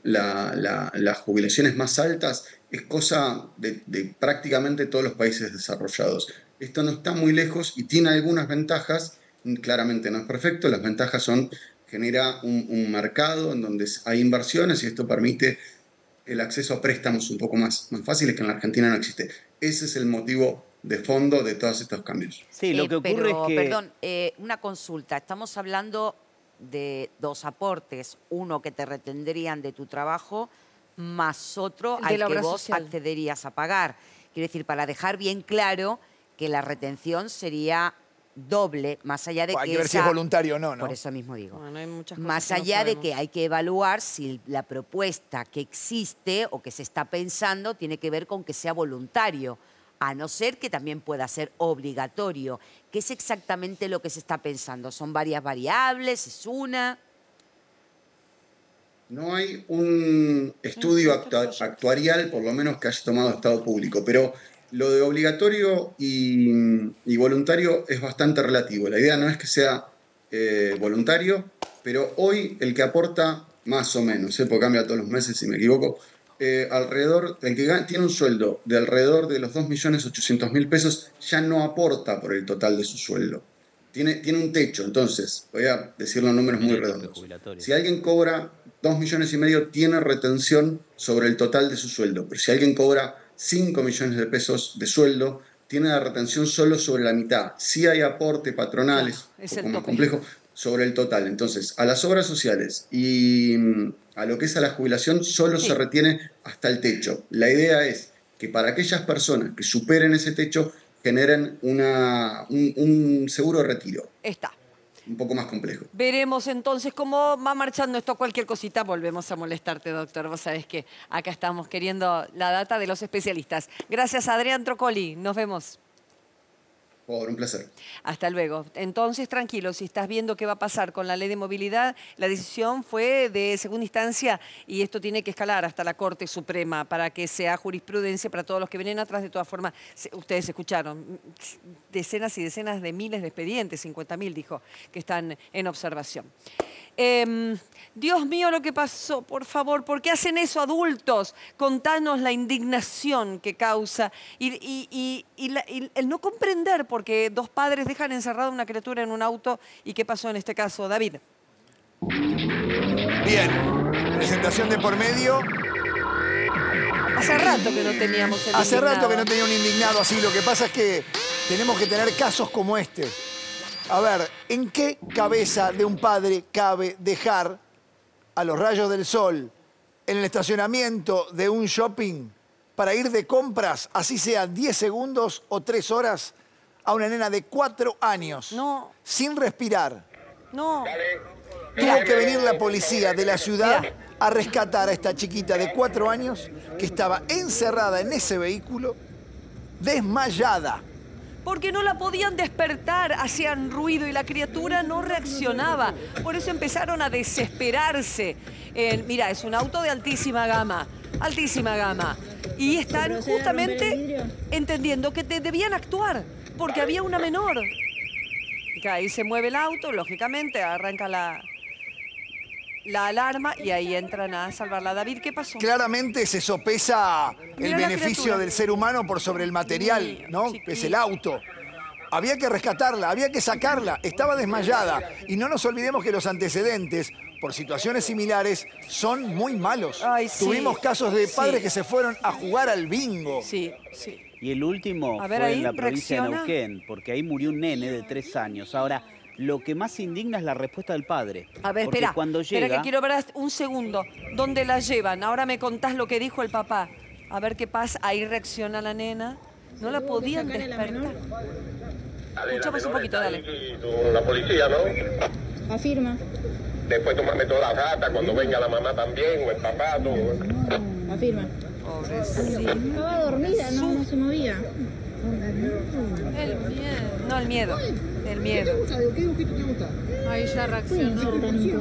las jubilaciones más altas es cosa de prácticamente todos los países desarrollados. Esto no está muy lejos y tiene algunas ventajas, claramente no es perfecto, las ventajas son... genera un mercado en donde hay inversiones y esto permite el acceso a préstamos un poco más fáciles, que en la Argentina no existe. Ese es el motivo de fondo de todos estos cambios. Sí, lo que ocurre es que... Perdón, una consulta. Estamos hablando de dos aportes. Uno que te retendrían de tu trabajo, más otro al que vos accederías a pagar. Quiero decir, para dejar bien claro que la retención sería... doble, más allá de que... Hay que ver si es voluntario o no, ¿no? Por eso mismo digo. Bueno, hay muchas cosas más allá de que hay que evaluar si la propuesta que existe o que se está pensando tiene que ver con que sea voluntario, a no ser que también pueda ser obligatorio. ¿Qué es exactamente lo que se está pensando? ¿Son varias variables? ¿Es una? No hay un estudio actuarial, por lo menos que haya tomado Estado público, pero... lo de obligatorio y voluntario es bastante relativo. La idea no es que sea voluntario, pero hoy el que aporta más o menos, porque cambia todos los meses si me equivoco, el que tiene un sueldo de alrededor de los 2.800.000 pesos ya no aporta por el total de su sueldo. Tiene un techo, entonces, voy a decir los números muy redondos. Si alguien cobra 2,5 millones, tiene retención sobre el total de su sueldo, pero si alguien cobra 5 millones de pesos de sueldo, tiene la retención solo sobre la mitad. Sí hay aporte patronal, es un poco más complejo, sobre el total. Entonces, a las obras sociales y a lo que es a la jubilación, solo se retiene hasta el techo. La idea es que para aquellas personas que superen ese techo, generen un seguro de retiro. Está. Un poco más complejo. Veremos entonces cómo va marchando esto. Cualquier cosita volvemos a molestarte, doctor. Vos sabés que acá estamos queriendo la data de los especialistas. Gracias, Adrián Trocoli. Nos vemos. Por un placer. Hasta luego. Entonces, tranquilo, si estás viendo qué va a pasar con la ley de movilidad, la decisión fue de segunda instancia y esto tiene que escalar hasta la Corte Suprema para que sea jurisprudencia para todos los que vienen atrás. De todas formas, ustedes escucharon, decenas y decenas de miles de expedientes, 50.000 dijo, que están en observación. Dios mío, lo que pasó, por favor, ¿por qué hacen eso adultos? Contanos la indignación que causa y el no comprender porque dos padres dejan encerrada una criatura en un auto. ¿Y qué pasó en este caso, David? Bien, presentación de por medio. Hace rato que no teníamos el Hace rato que no tenía un indignado así. Lo que pasa es que tenemos que tener casos como este. A ver, ¿en qué cabeza de un padre cabe dejar a los rayos del sol en el estacionamiento de un shopping para ir de compras, así sea 10 segundos o 3 horas, a una nena de 4 años? No. Sin respirar. No. Tuvo que venir la policía de la ciudad a rescatar a esta chiquita de 4 años que estaba encerrada en ese vehículo, desmayada. porque no la podían despertar, hacían ruido y la criatura no reaccionaba. Por eso empezaron a desesperarse. Mira, es un auto de altísima gama, y están justamente entendiendo que debían actuar, porque había una menor. Y ahí se mueve el auto, lógicamente, arranca la alarma y ahí entran a salvarla. David, ¿qué pasó? Claramente se sopesa el beneficio del ser humano por sobre el material, ¿no? Chiquito. Es el auto. Había que rescatarla, había que sacarla, estaba desmayada. Y no nos olvidemos que los antecedentes, por situaciones similares, son muy malos. Ay, sí. Tuvimos casos de padres Sí. que se fueron a jugar al bingo. Sí, sí. Y el último A ver, fue ahí en la provincia de reacciona. Neuquén, porque ahí murió un nene de 3 años. Ahora, lo que más indigna es la respuesta del padre. A ver, porque espera, cuando llega, espera que quiero ver un segundo. ¿Dónde la llevan? Ahora me contás lo que dijo el papá. A ver qué pasa. Ahí reacciona la nena. No la podían despertar. Escuchamos un poquito, dale. Con la policía, ¿no? Afirma. Después tomarme todas las datas, cuando venga la mamá también, o el papá, todo. Afirma. Pobrecita. Estaba dormida, no se movía. El miedo. No, el miedo. El miedo. Ahí ya reaccionó.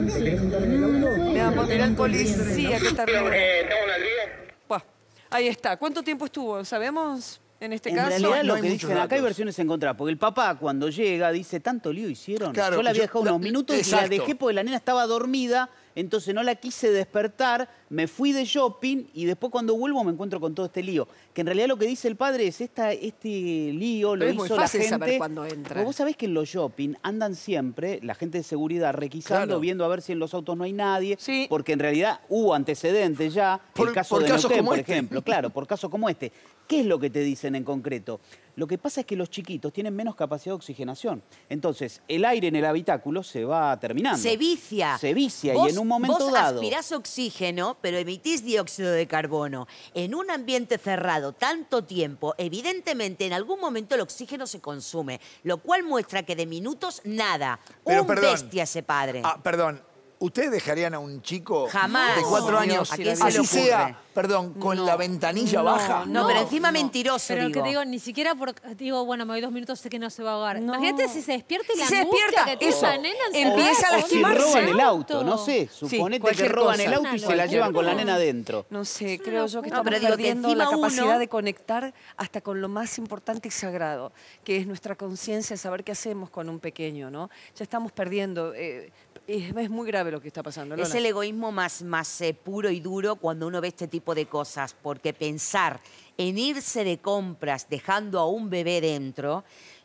Veamos, mira el policía que está arriba. ¿Tengo una lío? Buah, ahí está. ¿Cuánto tiempo estuvo? ¿Sabemos? En este en caso. realidad no lo hay que muchos dicen acá hay datos. versiones encontradas, porque el papá cuando llega dice, tanto lío hicieron. Claro, yo la había dejado unos minutos y la exacto. dejé porque la nena estaba dormida, entonces no la quise despertar, me fui de shopping y después cuando vuelvo me encuentro con todo este lío. Que en realidad lo que dice el padre es este lío lo Pero es muy hizo la fácil gente. saber cuándo entra. Porque vos sabés que en los shopping andan siempre la gente de seguridad requisando, Claro. viendo a ver si en los autos no hay nadie, Sí. porque en realidad hubo antecedentes ya, el caso por de casos Neuquén, como por este. ejemplo, claro, por casos como este. ¿Qué es lo que te dicen en concreto? Lo que pasa es que los chiquitos tienen menos capacidad de oxigenación. Entonces, el aire en el habitáculo se va terminando. Se vicia. Se vicia y en un momento vos dado... aspirás oxígeno, pero emitís dióxido de carbono. En un ambiente cerrado tanto tiempo, evidentemente en algún momento el oxígeno se consume, lo cual muestra que de minutos nada. Pero, Un perdón. bestia ese padre. Perdón. ¿Ustedes dejarían a un chico Jamás. de 4 No, años, ¿a quién se le así ocurre? sea, perdón, con la ventanilla baja? No, pero encima mentiroso, Pero digo. que digo, ni siquiera digo, bueno, me voy 2 minutos, sé que no se va a ahogar. No. Imagínate si se despierta y la Si se angustia despierta, que tiene eso, esa nena empieza a O si lastimarse. roban el auto, no sé. Suponete que cualquier roban cosa. el auto y se la llevan con la nena adentro. No sé, creo yo que No, estamos pero digo que perdiendo la encima capacidad uno- de conectar hasta con lo más importante y sagrado, que es nuestra conciencia, saber qué hacemos con un pequeño, ¿no? Ya estamos perdiendo. Es muy grave lo que está pasando, Lola. Es el egoísmo más puro y duro cuando uno ve este tipo de cosas, porque pensar en irse de compras dejando a un bebé dentro,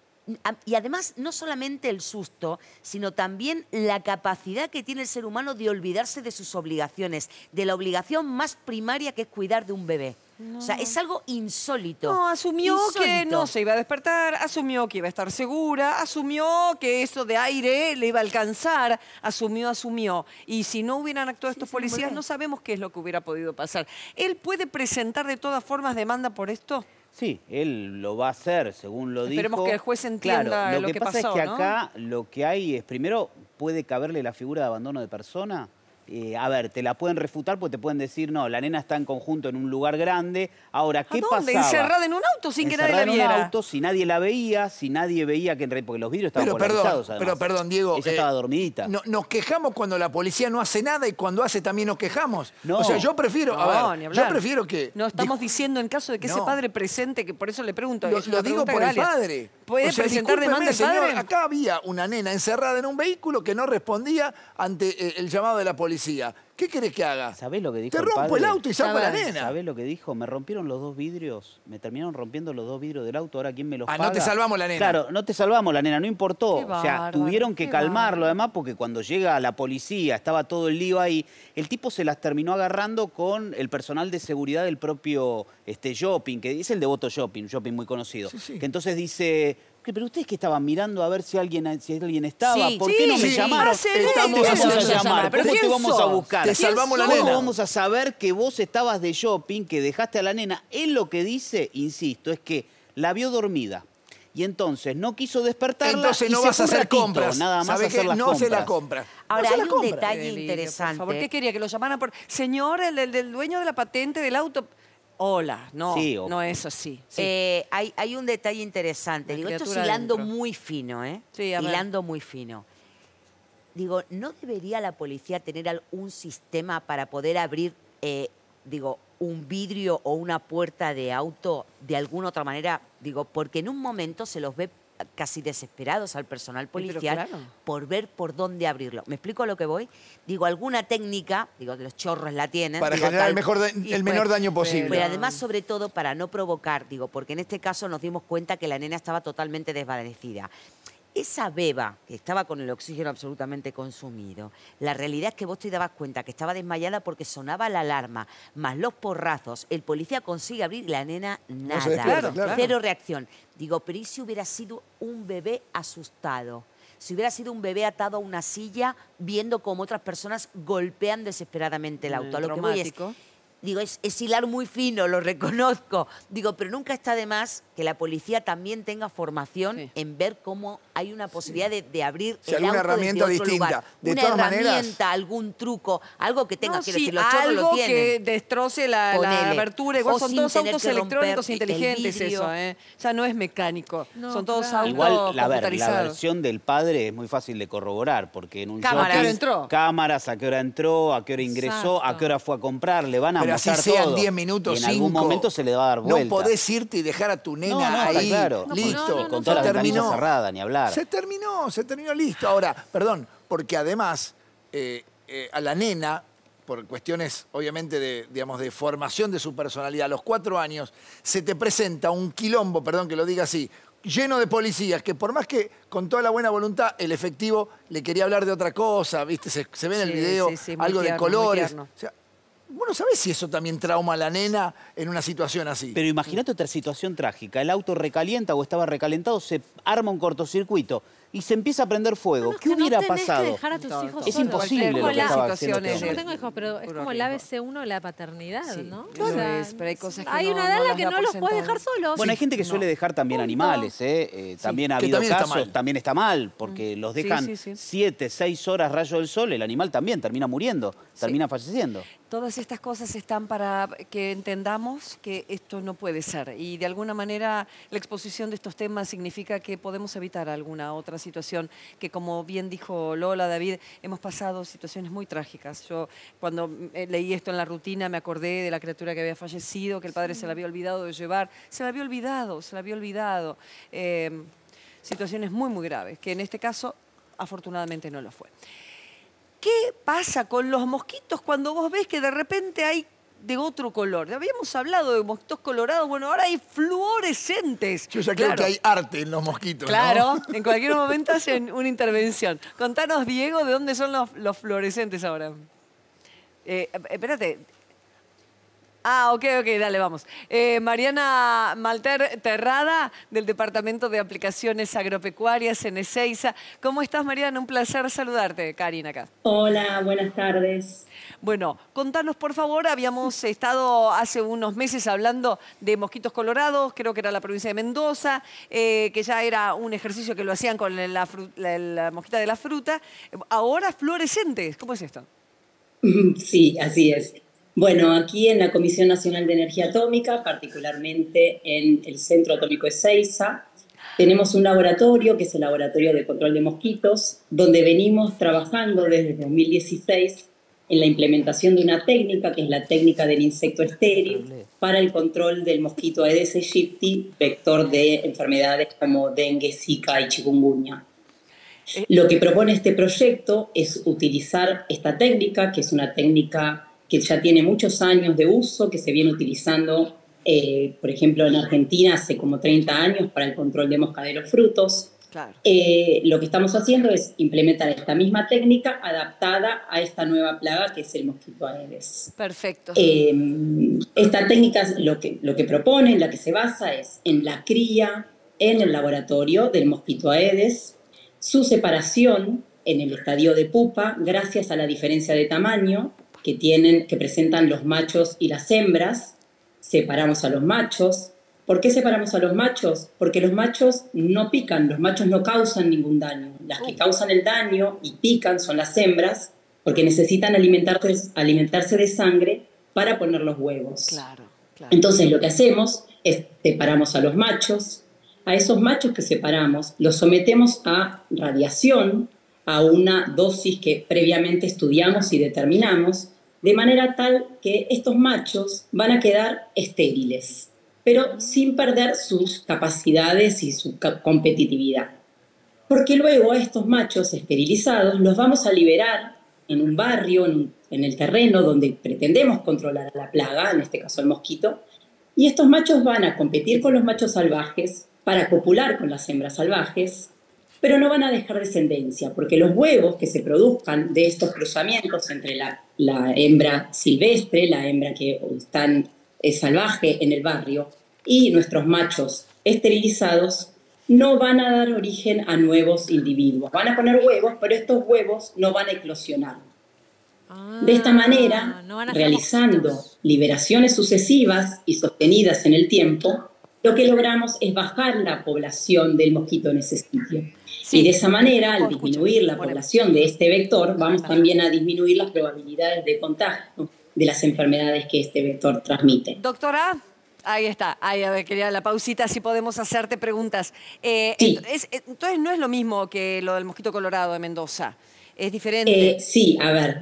y además no solamente el susto, sino también la capacidad que tiene el ser humano de olvidarse de sus obligaciones, de la obligación más primaria que es cuidar de un bebé. O sea, es algo insólito. No, asumió que Insólito. no se iba a despertar, asumió que iba a estar segura, asumió que eso de aire le iba a alcanzar, asumió. Y si no hubieran actuado estos policías, no sabemos qué es lo que hubiera podido pasar. ¿Él puede presentar de todas formas demanda por esto? Sí, él lo va a hacer, según lo dijo. Esperemos que el juez entienda claro, lo que pasa pasó, es que ¿no? acá lo que hay es, primero, puede caberle la figura de abandono de persona. A ver, te la pueden refutar porque te pueden decir, no, la nena está en conjunto en un lugar grande. Ahora, ¿qué dónde? pasaba? ¿Encerrada en un auto sin que nadie la Encerrada en un viera? auto, si nadie la veía, si nadie veía que en realidad, porque los vidrios estaban Pero polarizados, además. perdón, Diego. Ella estaba dormidita. Nos quejamos cuando la policía no hace nada y cuando hace también nos quejamos. No. O sea, yo prefiero, No, ni hablar. yo prefiero que... No estamos diciendo en caso de que ese No. padre presente, que por eso le pregunto. Lo es una digo pregunta por el Gralia. padre. ¿Puede O sea, presentar demanda el discúlpeme, padre? señor, acá había una nena encerrada en un vehículo que no respondía ante el llamado de la policía. ¿Qué querés que haga? ¿Sabés lo que dijo Te el rompo padre? el auto y saco a la nena. ¿Sabés lo que dijo? Me rompieron los 2 vidrios, me terminaron rompiendo los 2 vidrios del auto, ahora ¿quién me los paga? No te salvamos la nena. Claro, no te salvamos la nena, no importó. Qué O sea, bárbaro, tuvieron que qué calmarlo bárbaro. además porque cuando llega la policía, estaba todo el lío ahí, el tipo se las terminó agarrando con el personal de seguridad del propio shopping, que es el Devoto Shopping, un shopping muy conocido. Sí. Que entonces dice... Pero ustedes que estaban mirando a ver si alguien estaba, Sí, ¿por qué no me sí, llamaron? hacen ¿Cómo te eso. vamos a Eso se llamar? llama. ¿Pero ¿Cómo te quién vamos a sos? buscar? Te salvamos la ¿Cómo nena. vamos a saber que vos estabas de shopping, que dejaste a la nena? Él lo que dice, insisto, es que la vio dormida. Y entonces no quiso despertarla. Entonces y no se vas a fue un hacer ratito, compras. Nada más ¿Sabés hacer qué? las No compras. se la compra. Ahora, No se hay la un compra. detalle Por interesante. favor, ¿qué quería? Que lo llamaran por... Señor, el del dueño de la patente del auto... Hola, no, Sí, no es así. Sí. Hay un detalle interesante. La Digo, esto es criatura hilando adentro. muy fino, ¿eh? Sí, a ver. Hilando muy fino. Digo, ¿no debería la policía tener algún sistema para poder abrir, digo, un vidrio o una puerta de auto de alguna otra manera? Digo, porque en un momento se los ve casi desesperados al personal policial por ver por dónde abrirlo. ¿Me explico a lo que voy? Digo, alguna técnica, digo, que los chorros la tienen. Para digo, generar el menor daño posible. Pero además, sobre todo, para no provocar, digo, porque en este caso nos dimos cuenta que la nena estaba totalmente desvanecida. Esa beba que estaba con el oxígeno absolutamente consumido, la realidad es que vos te dabas cuenta que estaba desmayada porque sonaba la alarma, más los porrazos, el policía consigue abrir y la nena nada, se despierta, cero reacción. Digo, pero ¿y si hubiera sido un bebé asustado? Si hubiera sido un bebé atado a una silla viendo cómo otras personas golpean desesperadamente el auto. A lo que voy es, digo, es hilar muy fino, lo reconozco. Digo, pero nunca está de más que la policía también tenga formación en ver cómo hay una posibilidad de abrir el auto herramienta desde otro distinta. lugar. De una todas herramienta, maneras, algún truco, algo que tenga, No, quiero sí, decir, los chorros lo algo tienen. que destroce la abertura. Igual O son sin todos tener autos que romper electrónicos el inteligentes vidrio. eso, ¿eh? Ya no es mecánico. No, son todos claro. autos Igual, la computarizados. versión del padre es muy fácil de corroborar, porque en un Cámaras. jockey, ¿A qué hora entró? cámaras, a qué hora entró, a qué hora ingresó, a qué hora fue a comprar, le van a pero así mostrar sean todo. 10 minutos, y en algún 5. momento se le va a dar vuelta. No podés irte y dejar a tu nena No, está ahí. claro. Listo. Y con toda la se ventanilla terminó. cerrada, ni hablar. Se terminó, listo. Ahora, perdón, porque además a la nena, por cuestiones obviamente de formación de su personalidad, a los 4 años, se te presenta un quilombo, perdón que lo diga así, lleno de policías, que por más que con toda la buena voluntad el efectivo le quería hablar de otra cosa, ¿viste? Se ve en el video muy algo de tierno, colores. muy tierno. O sea, vos no sabés si eso también trauma a la nena en una situación así. Pero imagínate otra situación trágica. El auto recalienta o estaba recalentado, se arma un cortocircuito y se empieza a prender fuego. Bueno, ¿Qué que hubiera no tenés pasado? que dejar a tus hijos Es solos. imposible lo que la- estaba haciendo situaciones este Yo hombre. no tengo hijos, pero es como el ABC1 de la paternidad, ¿no? Claro. Pero hay cosas que hay no- una edad en no la las que da no por los puedes sentado. dejar solos. Bueno, hay gente que suele dejar también animales, ¿eh? También ha que habido también está casos, mal. también está mal, porque los dejan Sí, sí, sí. 7, 6 horas rayo del sol, el animal también termina muriendo, termina falleciendo. Todas estas cosas están para que entendamos que esto no puede ser. Y de alguna manera la exposición de estos temas significa que podemos evitar alguna otra situación que, como bien dijo Lola, David, hemos pasado situaciones muy trágicas. Yo cuando leí esto en la rutina me acordé de la criatura que había fallecido, que el padre se la había olvidado de llevar. Se la había olvidado. Situaciones muy, muy graves, que en este caso afortunadamente no lo fue. ¿Qué pasa con los mosquitos cuando vos ves que de repente hay de otro color? Habíamos hablado de mosquitos colorados, bueno, ahora hay fluorescentes. Yo ya creo que hay arte en los mosquitos, Claro, ¿no? en cualquier momento hacen una intervención. Contanos, Diego, ¿de dónde son los fluorescentes ahora? Espérate. Ok, dale, vamos. Mariana Malter Terrada, del Departamento de Aplicaciones Agropecuarias en Ezeiza. ¿Cómo estás, Mariana? Un placer saludarte, Karina, acá. Hola, buenas tardes. Bueno, contanos, por favor, habíamos estado hace unos meses hablando de mosquitos colorados, creo que era la provincia de Mendoza, que ya era un ejercicio que lo hacían con la mosquita de la fruta. Ahora fluorescentes, ¿cómo es esto? Sí, así es. Bueno, aquí en la Comisión Nacional de Energía Atómica, particularmente en el Centro Atómico Ezeiza, tenemos un laboratorio que es el Laboratorio de Control de Mosquitos, donde venimos trabajando desde 2016 en la implementación de una técnica, que es la técnica del insecto estéril, para el control del mosquito Aedes aegypti, vector de enfermedades como dengue, zika y chikungunya. Lo que propone este proyecto es utilizar esta técnica, que es una técnica que ya tiene muchos años de uso, que se viene utilizando, por ejemplo, en Argentina hace como 30 años para el control de mosca de los frutos. Claro. Lo que estamos haciendo es implementar esta misma técnica adaptada a esta nueva plaga que es el mosquito Aedes. Perfecto. Esta técnica lo que propone, en la que se basa, es en la cría en el laboratorio del mosquito Aedes, su separación en el estadio de pupa gracias a la diferencia de tamaño que presentan los machos y las hembras. Separamos a los machos. ¿Por qué separamos a los machos? Porque los machos no pican, los machos no causan ningún daño. Las que causan el daño y pican son las hembras, porque necesitan alimentarse de sangre para poner los huevos. Claro. Claro. Entonces lo que hacemos es separamos a los machos. A esos machos que separamos los sometemos a radiación, a una dosis que previamente estudiamos y determinamos, de manera tal que estos machos van a quedar estériles, pero sin perder sus capacidades y su competitividad. Porque luego a estos machos esterilizados los vamos a liberar en un barrio, en el terreno donde pretendemos controlar a la plaga, en este caso el mosquito, y estos machos van a competir con los machos salvajes para copular con las hembras salvajes, pero no van a dejar descendencia, porque los huevos que se produzcan de estos cruzamientos entre la hembra silvestre, la hembra que es salvaje en el barrio, y nuestros machos esterilizados, no van a dar origen a nuevos individuos. Van a poner huevos, pero estos huevos no van a eclosionar. De esta manera, realizando liberaciones sucesivas y sostenidas en el tiempo, lo que logramos es bajar la población del mosquito en ese sitio. Sí. Y de esa manera, al disminuir la población de este vector, vamos también a disminuir las probabilidades de contagio de las enfermedades que este vector transmite. Doctora, ahí está. Ahí, a ver, quería la pausita, si podemos hacerte preguntas. Sí. Entonces no es lo mismo que lo del mosquito colorado de Mendoza. Es diferente. Sí, a ver.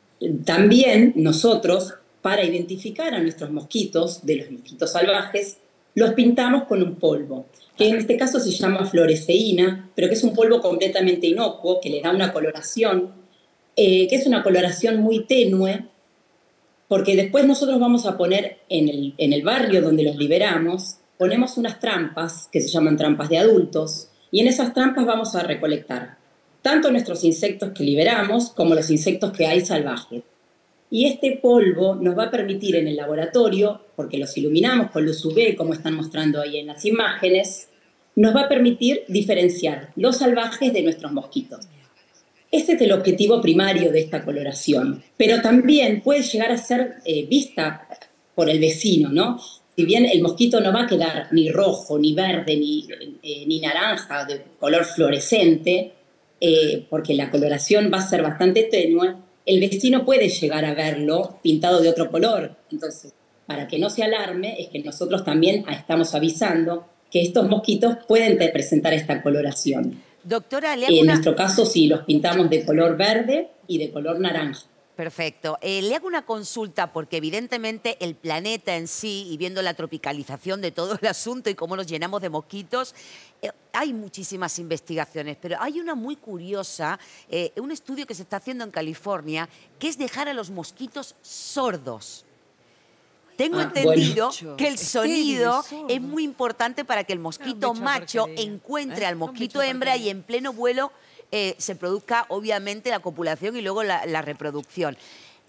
También nosotros, para identificar a nuestros mosquitos, de los mosquitos salvajes, los pintamos con un polvo, que en este caso se llama fluoresceína, pero que es un polvo completamente inocuo, que le da una coloración, que es una coloración muy tenue, porque después nosotros vamos a poner en el barrio donde los liberamos, ponemos unas trampas, que se llaman trampas de adultos, y en esas trampas vamos a recolectar tanto nuestros insectos que liberamos como los insectos que hay salvajes. Y este polvo nos va a permitir en el laboratorio, porque los iluminamos con luz UV, como están mostrando ahí en las imágenes, nos va a permitir diferenciar los salvajes de nuestros mosquitos. Este es el objetivo primario de esta coloración, pero también puede llegar a ser vista por el vecino, ¿no? Si bien el mosquito no va a quedar ni rojo, ni verde, ni naranja, de color fluorescente, porque la coloración va a ser bastante tenue, el vecino puede llegar a verlo pintado de otro color. Entonces, para que no se alarme, es que nosotros también estamos avisando que estos mosquitos pueden presentar esta coloración. Doctora, en nuestro caso, sí, los pintamos de color verde y de color naranja. Perfecto. Le hago una consulta porque evidentemente el planeta en sí, y viendo la tropicalización de todo el asunto y cómo nos llenamos de mosquitos, hay muchísimas investigaciones, pero hay una muy curiosa, un estudio que se está haciendo en California, que es dejar a los mosquitos sordos. Tengo entendido que el sonido es muy importante para que el mosquito macho encuentre al mosquito hembra y en pleno vuelo se produzca obviamente la copulación y luego la reproducción.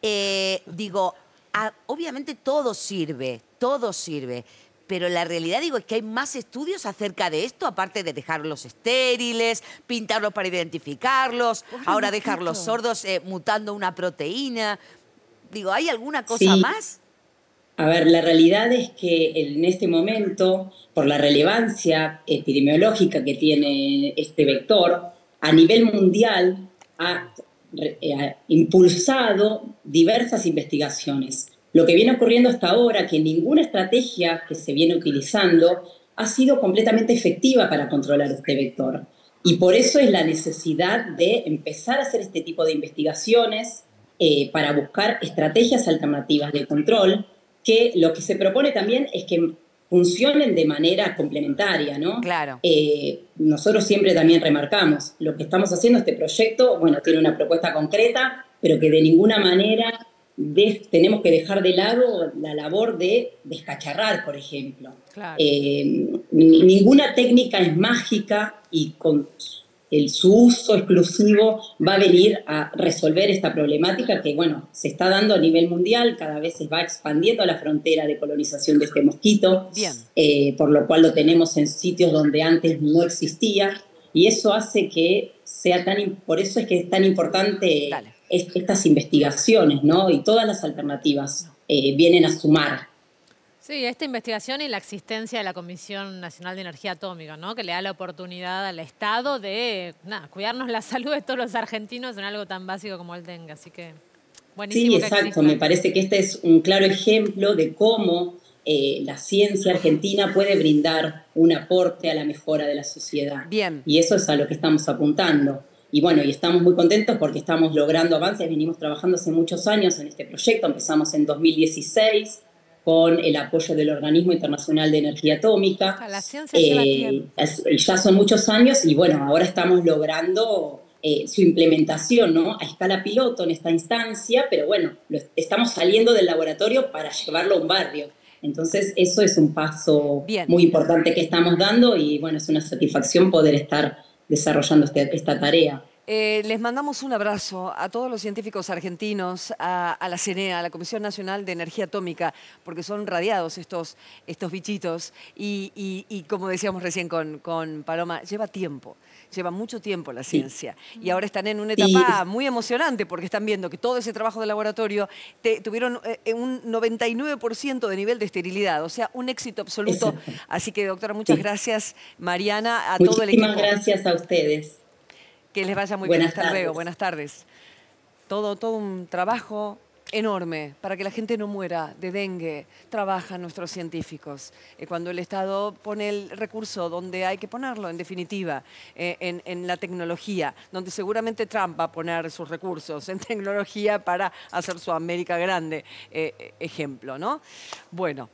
Obviamente todo sirve, pero la realidad, es que hay más estudios acerca de esto, aparte de dejarlos estériles, pintarlos para identificarlos, ahora dejarlos sordos mutando una proteína. ¿Hay alguna cosa más? A ver, la realidad es que en este momento, por la relevancia epidemiológica que tiene este vector, a nivel mundial ha impulsado diversas investigaciones. Lo que viene ocurriendo hasta ahora, que ninguna estrategia que se viene utilizando ha sido completamente efectiva para controlar este vector. Y por eso es la necesidad de empezar a hacer este tipo de investigaciones para buscar estrategias alternativas de control, que lo que se propone también es que funcionen de manera complementaria, ¿no? Claro. Nosotros siempre también remarcamos, lo que estamos haciendo, este proyecto, bueno, tiene una propuesta concreta, pero que de ninguna manera tenemos que dejar de lado la labor de descacharrar, por ejemplo. Claro. Ninguna técnica es mágica y con su uso exclusivo va a venir a resolver esta problemática que, bueno, se está dando a nivel mundial, cada vez se va expandiendo la frontera de colonización de este mosquito, por lo cual lo tenemos en sitios donde antes no existía, y eso hace que sea por eso es que es tan importante estas investigaciones, ¿no? Y todas las alternativas vienen a sumar. Sí, esta investigación y la existencia de la Comisión Nacional de Energía Atómica, ¿no? Que le da la oportunidad al Estado de cuidarnos la salud de todos los argentinos en algo tan básico como el dengue. Así que buenísimo. Sí, exacto. Me parece que este es un claro ejemplo de cómo la ciencia argentina puede brindar un aporte a la mejora de la sociedad. Bien. Y eso es a lo que estamos apuntando. Y bueno, y estamos muy contentos porque estamos logrando avances. Venimos trabajando hace muchos años en este proyecto. Empezamos en 2016 con el apoyo del Organismo Internacional de Energía Atómica. La ciencia lleva tiempo. Ya son muchos años y bueno, ahora estamos logrando su implementación, ¿no? A escala piloto en esta instancia, pero bueno, estamos saliendo del laboratorio para llevarlo a un barrio. Entonces, eso es un paso muy importante que estamos dando y bueno, es una satisfacción poder estar desarrollando esta tarea. Les mandamos un abrazo a todos los científicos argentinos, a la CENEA, a la Comisión Nacional de Energía Atómica, porque son radiados estos bichitos y como decíamos recién con Paloma, lleva mucho tiempo la ciencia. Y ahora están en una etapa muy emocionante porque están viendo que todo ese trabajo de laboratorio tuvieron un 99% de nivel de esterilidad, o sea, un éxito absoluto. Así que, doctora, muchas gracias, Mariana, a todo el equipo. Muchísimas gracias a ustedes. Que les vaya muy bien. Hasta luego. Buenas tardes. Todo un trabajo enorme para que la gente no muera de dengue. Trabajan nuestros científicos. Cuando el Estado pone el recurso donde hay que ponerlo, en definitiva, en la tecnología, donde seguramente Trump va a poner sus recursos en tecnología para hacer su América grande, ejemplo, ¿no? Bueno,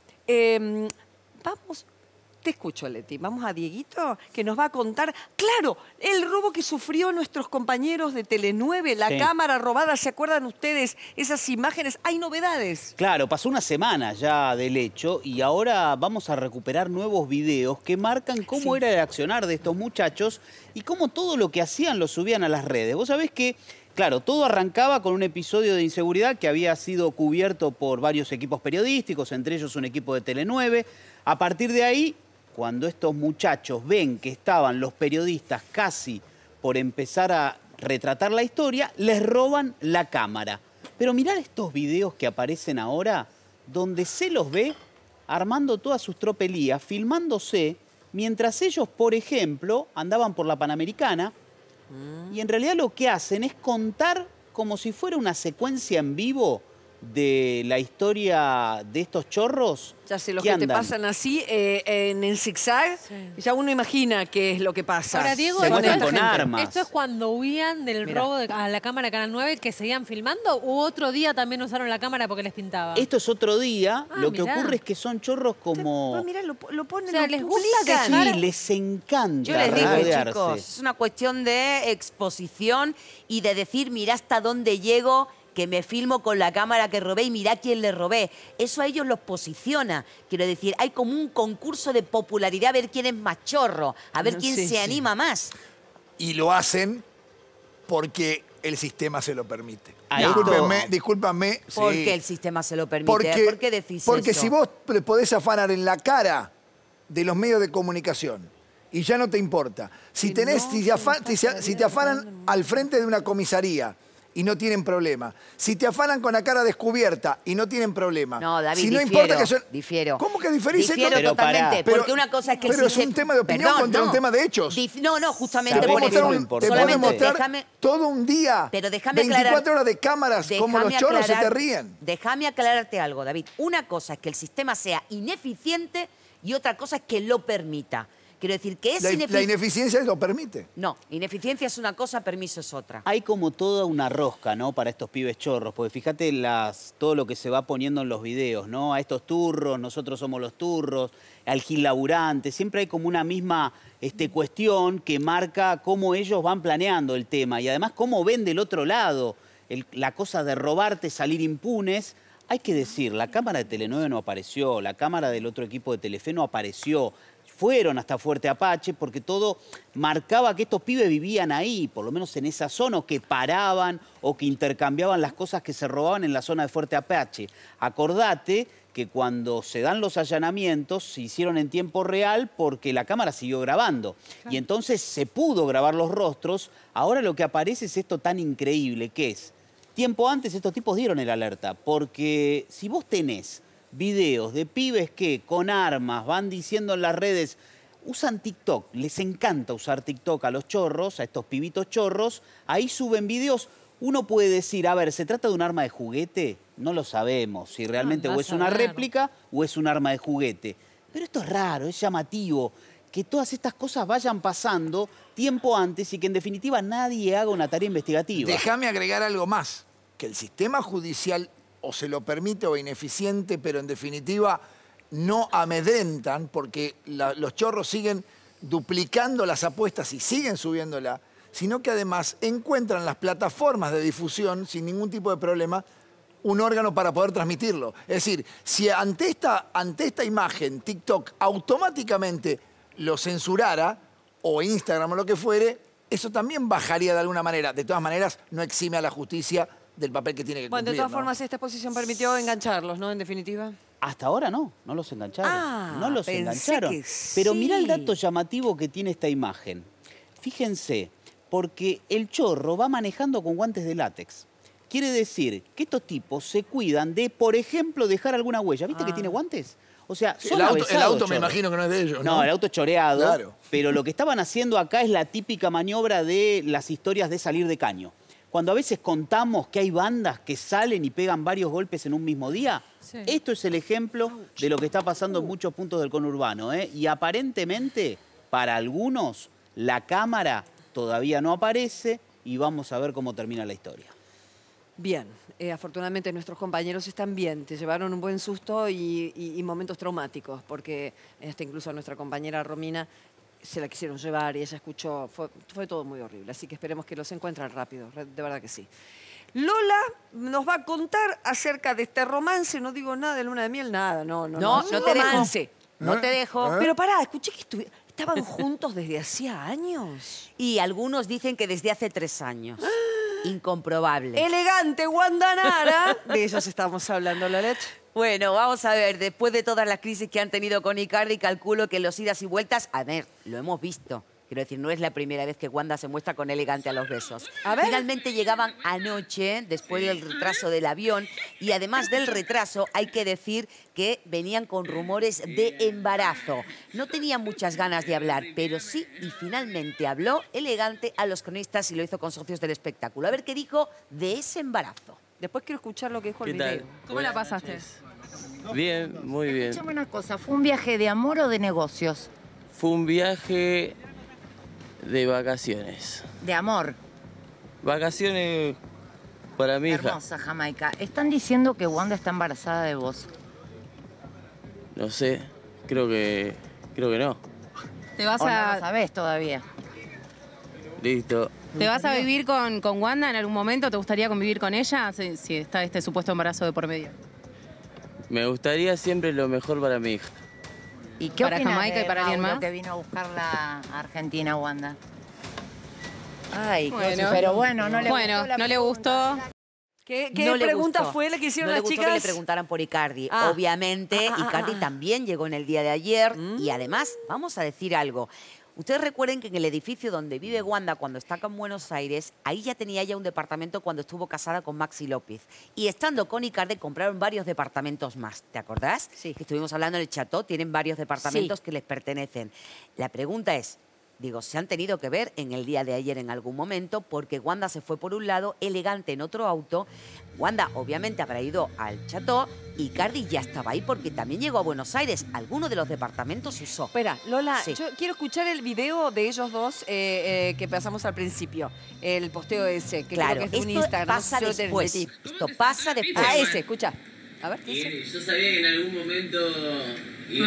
vamos... Te escucho, Leti. Vamos a Dieguito, que nos va a contar, claro, el robo que sufrió nuestros compañeros de Tele9, la cámara robada, ¿se acuerdan ustedes? Esas imágenes, hay novedades. Claro, pasó una semana ya del hecho y ahora vamos a recuperar nuevos videos que marcan cómo era el accionar de estos muchachos y cómo todo lo que hacían lo subían a las redes. Vos sabés que, claro, todo arrancaba con un episodio de inseguridad que había sido cubierto por varios equipos periodísticos, entre ellos un equipo de Tele9. A partir de ahí, cuando estos muchachos ven que estaban los periodistas casi por empezar a retratar la historia, les roban la cámara. Pero mirá estos videos que aparecen ahora, donde se los ve armando todas sus tropelías, filmándose, mientras ellos, por ejemplo, andaban por la Panamericana, y en realidad lo que hacen es contar como si fuera una secuencia en vivo de la historia de estos chorros. Ya sé, los que te pasan así en el zigzag, ya uno imagina qué es lo que pasa. Ahora, Diego, se muestran con armas. ¿Esto es cuando huían del robo a la cámara Canal 9 que seguían filmando o otro día también usaron la cámara porque les pintaba? Esto es otro día. Lo que ocurre es que son chorros como... Mirá, lo ponen, o sea, les gusta Sí, les encanta. Yo les digo, chicos, es una cuestión de exposición y de decir, mirá hasta dónde llego, que me filmo con la cámara que robé y mirá quién le robé. Eso a ellos los posiciona. Quiero decir, hay como un concurso de popularidad a ver quién es más chorro, a ver quién se anima más. Y lo hacen porque el sistema se lo permite. Discúlpame. ¿Por qué el sistema se lo permite? ¿Por qué decís eso? Porque si vos le podés afanar en la cara de los medios de comunicación y ya no te importa, si te afanan al frente de una comisaría y no tienen problema. Si te afanan con la cara descubierta y no tienen problema. No, David, si no importa que difiero. ¿Cómo que diferís? Difiero totalmente. Porque una cosa es que pero es un tema de opinión contra un tema de hechos. No, justamente por eso. Te puedo mostrar todo un día, pero déjame 24 horas de cámaras, como los chorros se te ríen. Déjame aclararte algo, David. Una cosa es que el sistema sea ineficiente y otra cosa es que lo permita. Quiero decir que la ineficiencia lo permite. No, ineficiencia es una cosa, permiso es otra. Hay como toda una rosca, ¿no? Para estos pibes chorros, porque fíjate todo lo que se va poniendo en los videos, ¿no? A estos turros, nosotros somos los turros, al gil laburante, siempre hay como una misma cuestión que marca cómo ellos van planeando el tema y además cómo ven del otro lado la cosa de robarte, salir impunes. Hay que decir, la cámara de Tele9 no apareció, la cámara del otro equipo de Telefe no apareció. Fueron hasta Fuerte Apache porque todo marcaba que estos pibes vivían ahí, por lo menos en esa zona, o que paraban o que intercambiaban las cosas que se robaban en la zona de Fuerte Apache. Acordate que cuando se dan los allanamientos se hicieron en tiempo real porque la cámara siguió grabando. Y entonces se pudo grabar los rostros. Ahora lo que aparece es esto tan increíble que es, tiempo antes estos tipos dieron el alerta, porque si vos tenés videos de pibes que con armas van diciendo en las redes, usan TikTok, les encanta usar TikTok a los chorros, a estos pibitos chorros, ahí suben videos, uno puede decir, a ver, ¿se trata de un arma de juguete? no lo sabemos si realmente o es una réplica o es un arma de juguete. Pero esto es raro, es llamativo, que todas estas cosas vayan pasando tiempo antes y que en definitiva nadie haga una tarea investigativa. Déjame agregar algo más, que el sistema judicial o se lo permite o ineficiente, pero en definitiva no amedrentan porque los chorros siguen duplicando las apuestas y siguen subiéndola, sino que además encuentran las plataformas de difusión sin ningún tipo de problema un órgano para poder transmitirlo. Es decir, si ante esta imagen TikTok automáticamente lo censurara, o Instagram o lo que fuere, eso también bajaría de alguna manera. De todas maneras, no exime a la justicia del papel que tiene que cumplir. Bueno, de todas formas, esta exposición permitió engancharlos, ¿no? En definitiva. Hasta ahora no los engancharon. No los engancharon. Que sí. Pero mirá el dato llamativo que tiene esta imagen. Fíjense, porque el chorro va manejando con guantes de látex. Quiere decir que estos tipos se cuidan de, por ejemplo, dejar alguna huella. ¿Viste que tiene guantes? O sea, son el auto me imagino que no es de ellos, ¿no? No, el auto es choreado. Claro. Pero lo que estaban haciendo acá es la típica maniobra de las historias de salir de caño. Cuando a veces contamos que hay bandas que salen y pegan varios golpes en un mismo día, esto es el ejemplo de lo que está pasando en muchos puntos del conurbano, ¿eh? Y aparentemente, para algunos, la cámara todavía no aparece y vamos a ver cómo termina la historia. Bien, afortunadamente nuestros compañeros están bien, te llevaron un buen susto y momentos traumáticos, porque incluso a nuestra compañera Romina se la quisieron llevar y ella escuchó, fue todo muy horrible, así que esperemos que los encuentren rápido, de verdad que sí. Lola nos va a contar acerca de este romance, no digo nada de luna de miel, nada, no te dejo. No te dejo. Pero pará, escuché que estaban juntos desde hacía años. Y algunos dicen que desde hace 3 años. Incomprobable. Elegante Wanda Nara. De ellos estamos hablando, Lolet. Bueno, vamos a ver, después de todas las crisis que han tenido con Icardi, calculo que los idas y vueltas, a ver, lo hemos visto. Quiero decir, no es la primera vez que Wanda se muestra con Elegante a los besos. Finalmente llegaban anoche, después del retraso del avión, y además del retraso, hay que decir que venían con rumores de embarazo. No tenían muchas ganas de hablar, pero sí, y finalmente habló Elegante a los cronistas y lo hizo con socios del espectáculo. A ver qué dijo de ese embarazo. Después quiero escuchar lo que dijo el video. ¿Cómo la pasaste? Bien, muy bien. Escúchame una cosa, ¿fue un viaje de amor o de negocios? Fue un viaje de vacaciones. De amor. Vacaciones para mi hija. Hermosa Jamaica. Están diciendo que Wanda está embarazada de vos. No sé, creo que no. ¿Te vas no lo sabés todavía? Listo. ¿Te vas a vivir con Wanda en algún momento? ¿Te gustaría convivir con ella si está este supuesto embarazo de por medio? Me gustaría siempre lo mejor para mi hija. ¿Y qué para Jamaica y para alguien más? Que vino a buscarla a Argentina, Wanda. Ay, bueno, pero bueno, no le gustó. ¿Qué pregunta fue la que hicieron las chicas? No le preguntaran por Icardi. Obviamente, Icardi también llegó en el día de ayer. Y además, vamos a decir algo. Ustedes recuerden que en el edificio donde vive Wanda cuando está acá en Buenos Aires, ahí ya tenía un departamento cuando estuvo casada con Maxi López. Y estando con Icardi compraron varios departamentos más. ¿Te acordás? Sí. Que estuvimos hablando en el Chateau, tienen varios departamentos que les pertenecen. La pregunta es, se han tenido que ver en el día de ayer en algún momento porque Wanda se fue por un lado, Elegante en otro auto. Wanda obviamente habrá ido al Chateau y Icardi ya estaba ahí porque también llegó a Buenos Aires. Alguno de los departamentos usó. Espera, Lola, yo quiero escuchar el video de ellos dos que pasamos al principio. El posteo ese, que creo que es de un Instagram. Pasa después. Esto pasa después. Ah, ese, escucha. A ver, ¿qué dice? Yo sabía que en algún momento iba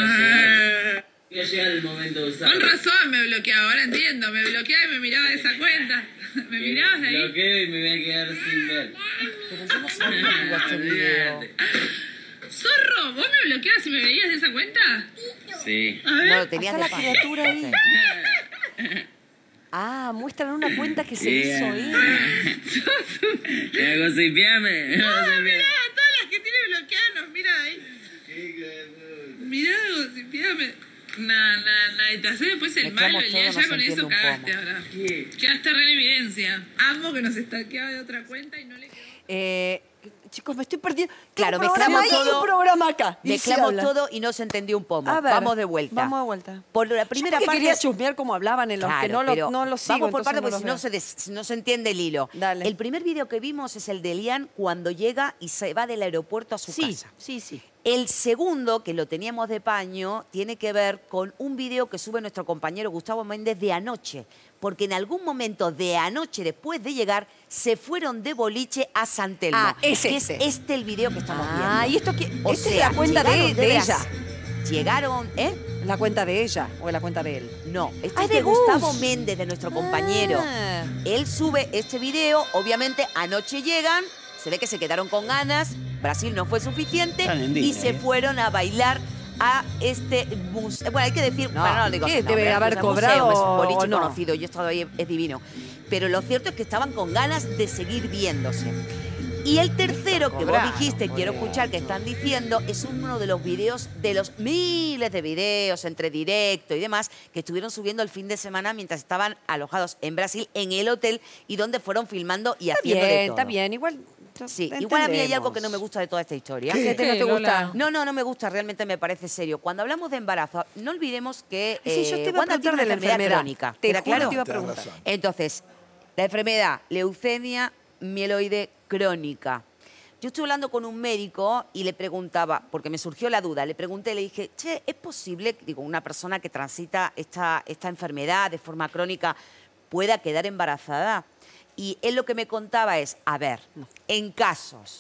a llegar el momento de usar. Con razón me bloqueaba, ahora entiendo. Me bloqueaba y me miraba de esa cuenta. ¿Me mirabas de ahí? Bloqueo y me voy a quedar sin ver. Pero yo no sabía este video. Zorro, ¿vos me bloqueabas y me veías de esa cuenta? Sí. A ver. No, lo tenías de la criatura ahí. Muestran una cuenta que se hizo ahí. Me gossipiame. Mirá, todas las que tiene bloqueadas nos mira ahí. Mirá, gossipiame. Y te hace después el malo y ya con eso cagaste ahora. Quedaste re en evidencia. Amo que nos stalkeaba de otra cuenta y no le quedó. chicos, me estoy perdiendo. Claro, mezclamos todo. Un programa acá. Mezclamos todo y no se entendió un pomo. A ver, vamos de vuelta. Vamos de vuelta. Por la primera parte... quería chusmear cómo hablaban en los que no lo sigo. Vamos por parte porque si no se entiende el hilo. Dale. El primer video que vimos es el de Elian cuando llega y se va del aeropuerto a su casa. Sí. El segundo, que lo teníamos de paño, tiene que ver con un video que sube nuestro compañero Gustavo Méndez de anoche. Porque en algún momento de anoche, después de llegar, se fueron de boliche a San Telmo. Es este el video que estamos viendo. ¿Y esto qué? Esta es la cuenta de ella. Llegaron, ¿La cuenta de ella o la cuenta de él? No, este es de Gustavo Méndez, de nuestro compañero. Él sube este video, obviamente anoche llegan, se ve que se quedaron con ganas, Brasil no fue suficiente y se fueron a bailar a este museo. Bueno, hay que decir, no digo, ¿qué? Debe haber cobrado es un boliche no. conocido, yo he estado ahí, es divino. Pero lo cierto es que estaban con ganas de seguir viéndose. Y el tercero que vos dijiste, quiero escuchar que están diciendo, es uno de los videos, de los miles de videos entre directo y demás, que estuvieron subiendo el fin de semana mientras estaban alojados en Brasil, en el hotel, y donde fueron filmando y haciendo de todo. Está bien, igual... Sí, igual a mí hay algo que no me gusta de toda esta historia. ¿Qué? ¿No te gusta? No me gusta, realmente me parece serio. Cuando hablamos de embarazo, no olvidemos que yo te iba a Wanda tiene una enfermedad crónica. ¿Era claro? Te iba a preguntar. Entonces, la enfermedad, leucemia mieloide crónica. Yo estuve hablando con un médico y le preguntaba, porque me surgió la duda, le pregunté, le dije, che, ¿es posible, digo, una persona que transita esta enfermedad de forma crónica pueda quedar embarazada? Y él lo que me contaba es, a ver, en casos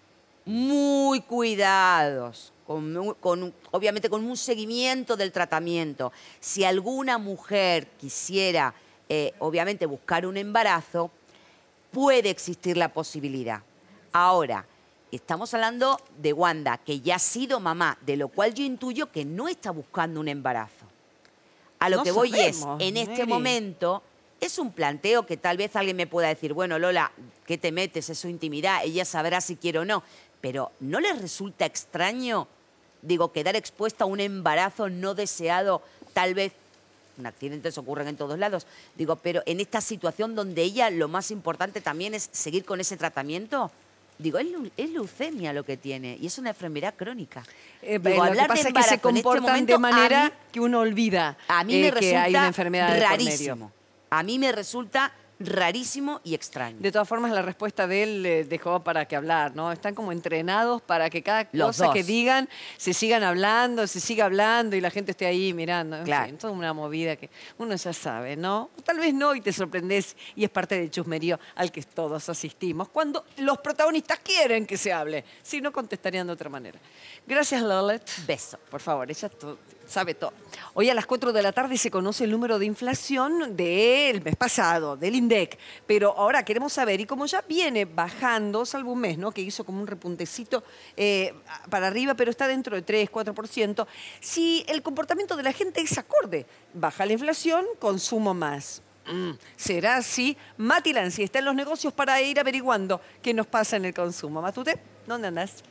muy cuidados, obviamente con un seguimiento del tratamiento, si alguna mujer quisiera, obviamente, buscar un embarazo, puede existir la posibilidad. Ahora, estamos hablando de Wanda, que ya ha sido mamá, de lo cual yo intuyo que no está buscando un embarazo. A lo que voy es, en este momento... Es un planteo que tal vez alguien me pueda decir, bueno, Lola, ¿qué te metes? Es su intimidad, ella sabrá si quiere o no. Pero ¿no les resulta extraño, digo, quedar expuesta a un embarazo no deseado? Tal vez, accidentes ocurren en todos lados, digo, pero en esta situación donde ella lo más importante también es seguir con ese tratamiento. Digo, es leucemia lo que tiene y es una enfermedad crónica. Digo, lo que pasa es que se comportan de manera que uno olvida a mí me resulta que hay una enfermedad rarísimo. A mí me resulta rarísimo y extraño. De todas formas, la respuesta de él dejó para que hablar, ¿no? Están como entrenados para que cada cosa que digan se sigan hablando, se siga hablando y la gente esté ahí mirando. En fin, toda una movida que uno ya sabe, ¿no? Tal vez no y te sorprendés y es parte del chusmerío al que todos asistimos cuando los protagonistas quieren que se hable. Si no, contestarían de otra manera. Gracias, Lolet. Beso. Por favor, ella sabe todo. Hoy a las 4 de la tarde se conoce el número de inflación del mes pasado, del INDEC. Pero ahora queremos saber, y como ya viene bajando, salvo un mes, ¿no? Que hizo como un repuntecito para arriba, pero está dentro de 3, 4%, si el comportamiento de la gente es acorde. Baja la inflación, consumo más. ¿Será así? Mati Lanzi está en los negocios para ir averiguando qué nos pasa en el consumo. Matute, ¿dónde andás?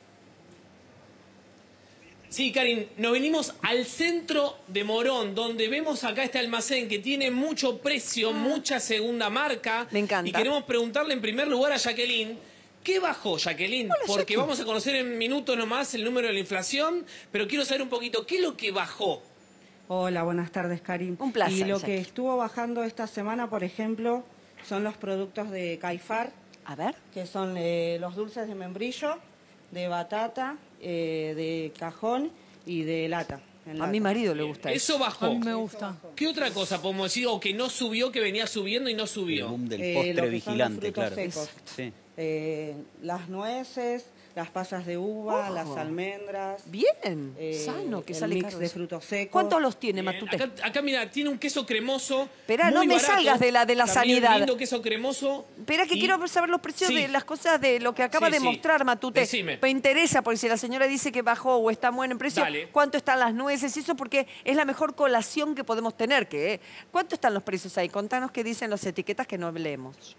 Sí, Karin, nos venimos al centro de Morón, donde vemos acá este almacén que tiene mucho precio, mucha segunda marca. Me encanta. Y queremos preguntarle en primer lugar a Jacqueline, ¿qué bajó, Jacqueline? Hola, porque Jackie. vamos a conocer en minutos nomás el número de la inflación, pero quiero saber un poquito, ¿qué es lo que bajó? Hola, buenas tardes, Karin. Un placer, Y lo Jackie. que estuvo bajando esta semana, por ejemplo, son los productos de Caifar. A ver. Que son los dulces de membrillo, de batata, de cajón y de lata. A mi marido le gusta eso. Eso bajó. A mí me gusta. ¿Qué otra cosa podemos decir? O que no subió, que venía subiendo y no subió. El boom del lo postre que son vigilante, los frutos claro. secos. Sí. Las nueces, las pasas de uva, las almendras. Bien, sano, que el sale mix caro de eso. frutos secos. ¿Cuántos los tiene, Matute? Acá mira, tiene un queso cremoso. Espera, no muy me barato. salgas de la También sanidad. lindo queso cremoso. Espera que quiero saber los precios Sí. de las cosas de lo que acaba Sí, de sí. mostrar, Matute. Decime. Me interesa, porque si la señora dice que bajó o está bueno en precio, Dale. ¿cuánto están las nueces? Eso porque es la mejor colación que podemos tener. ¿Cuánto están los precios ahí? Contanos qué dicen las etiquetas que no leemos.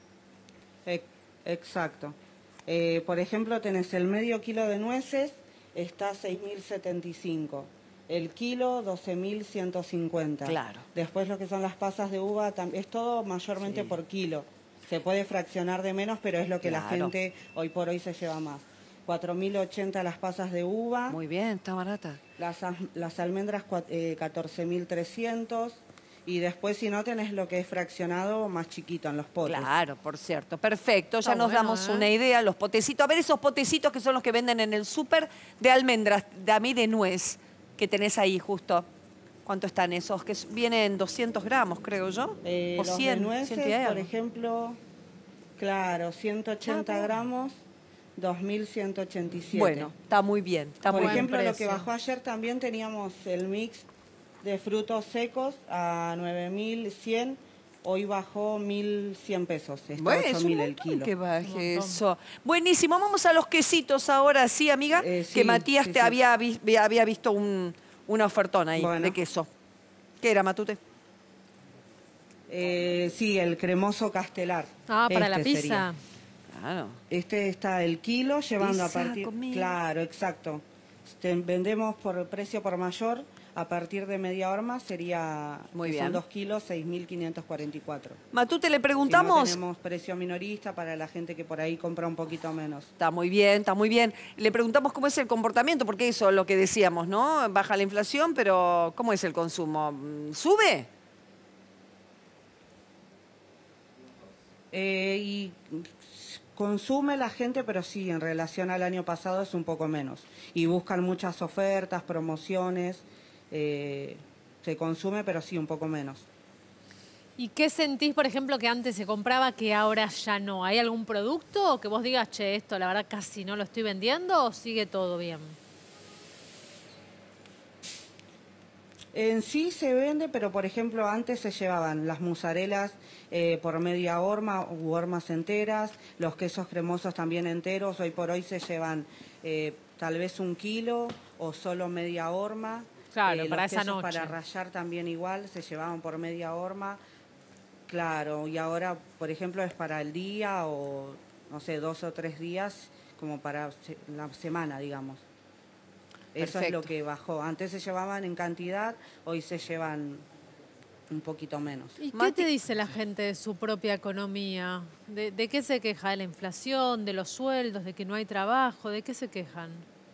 Exacto. Por ejemplo, tenés el medio kilo de nueces, está 6.075. El kilo, 12.150. Claro. Después lo que son las pasas de uva, es todo mayormente por kilo. Se puede fraccionar de menos, pero es lo que la gente hoy por hoy se lleva más. 4.080 las pasas de uva. Muy bien, está barata. Las almendras 14.300. Y después, si no, tenés lo que es fraccionado más chiquito en los potes. Claro, por cierto. Perfecto, ya nos damos una idea. Los potecitos. A ver esos potecitos que son los que venden en el súper de almendras, de nuez, que tenés ahí justo. ¿Cuánto están esos? Que vienen 200 gramos, creo yo. O 100, de nueces, 100 por ejemplo, claro, 180 gramos, 2.187. Bueno, está muy bien. Está por muy ejemplo, bien lo que bajó ayer también teníamos el mix de frutos secos a 9.100. Hoy bajó 1.100 pesos. Está bueno, 8.000 el kilo. Que baje eso. Buenísimo. Vamos a los quesitos ahora, ¿sí, amiga? Que Matías te había visto una ofertona ahí de queso. ¿Qué era, Matute? Sí, el cremoso castelar. Ah, para la pizza. Sería. Claro. Este está el kilo, llevando pizza, a partir... comida. Claro, exacto. Vendemos por precio por mayor. A partir de media horma sería... Muy bien. Son 2 kilos, 6.544. Matute, le preguntamos... Si no tenemos precio minorista para la gente que por ahí compra un poquito menos. Está muy bien, está muy bien. Le preguntamos cómo es el comportamiento, porque eso es lo que decíamos, ¿no? Baja la inflación, pero ¿cómo es el consumo? ¿Sube? Y consume la gente, pero sí, en relación al año pasado es un poco menos. Y buscan muchas ofertas, promociones. Se consume, pero sí, un poco menos. ¿Y qué sentís, por ejemplo, que antes se compraba que ahora ya no? ¿Hay algún producto que vos digas, che, esto la verdad casi no lo estoy vendiendo, o sigue todo bien? En sí se vende, pero por ejemplo antes se llevaban las mozarelas por media horma u hormas enteras, los quesos cremosos también enteros. Hoy por hoy se llevan tal vez 1 kilo o solo media horma. Claro, para esa noche. Para rallar también igual, se llevaban por media horma. Claro, y ahora, por ejemplo, es para el día o, no sé, 2 o 3 días, como para la semana, digamos. Eso es lo que bajó. Antes se llevaban en cantidad, hoy se llevan un poquito menos. ¿Y qué te dice la gente de su propia economía? ¿De qué se queja? ¿De la inflación? ¿De los sueldos? ¿De que no hay trabajo? ¿De qué se quejan?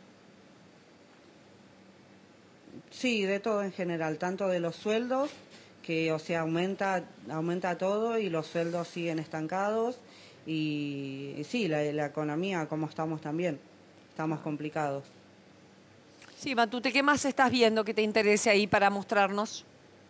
Sí, de todo en general, tanto de los sueldos, que o sea aumenta todo y los sueldos siguen estancados, y sí, la economía, como estamos también, estamos complicados. Sí, Matute, ¿qué más estás viendo que te interese ahí para mostrarnos?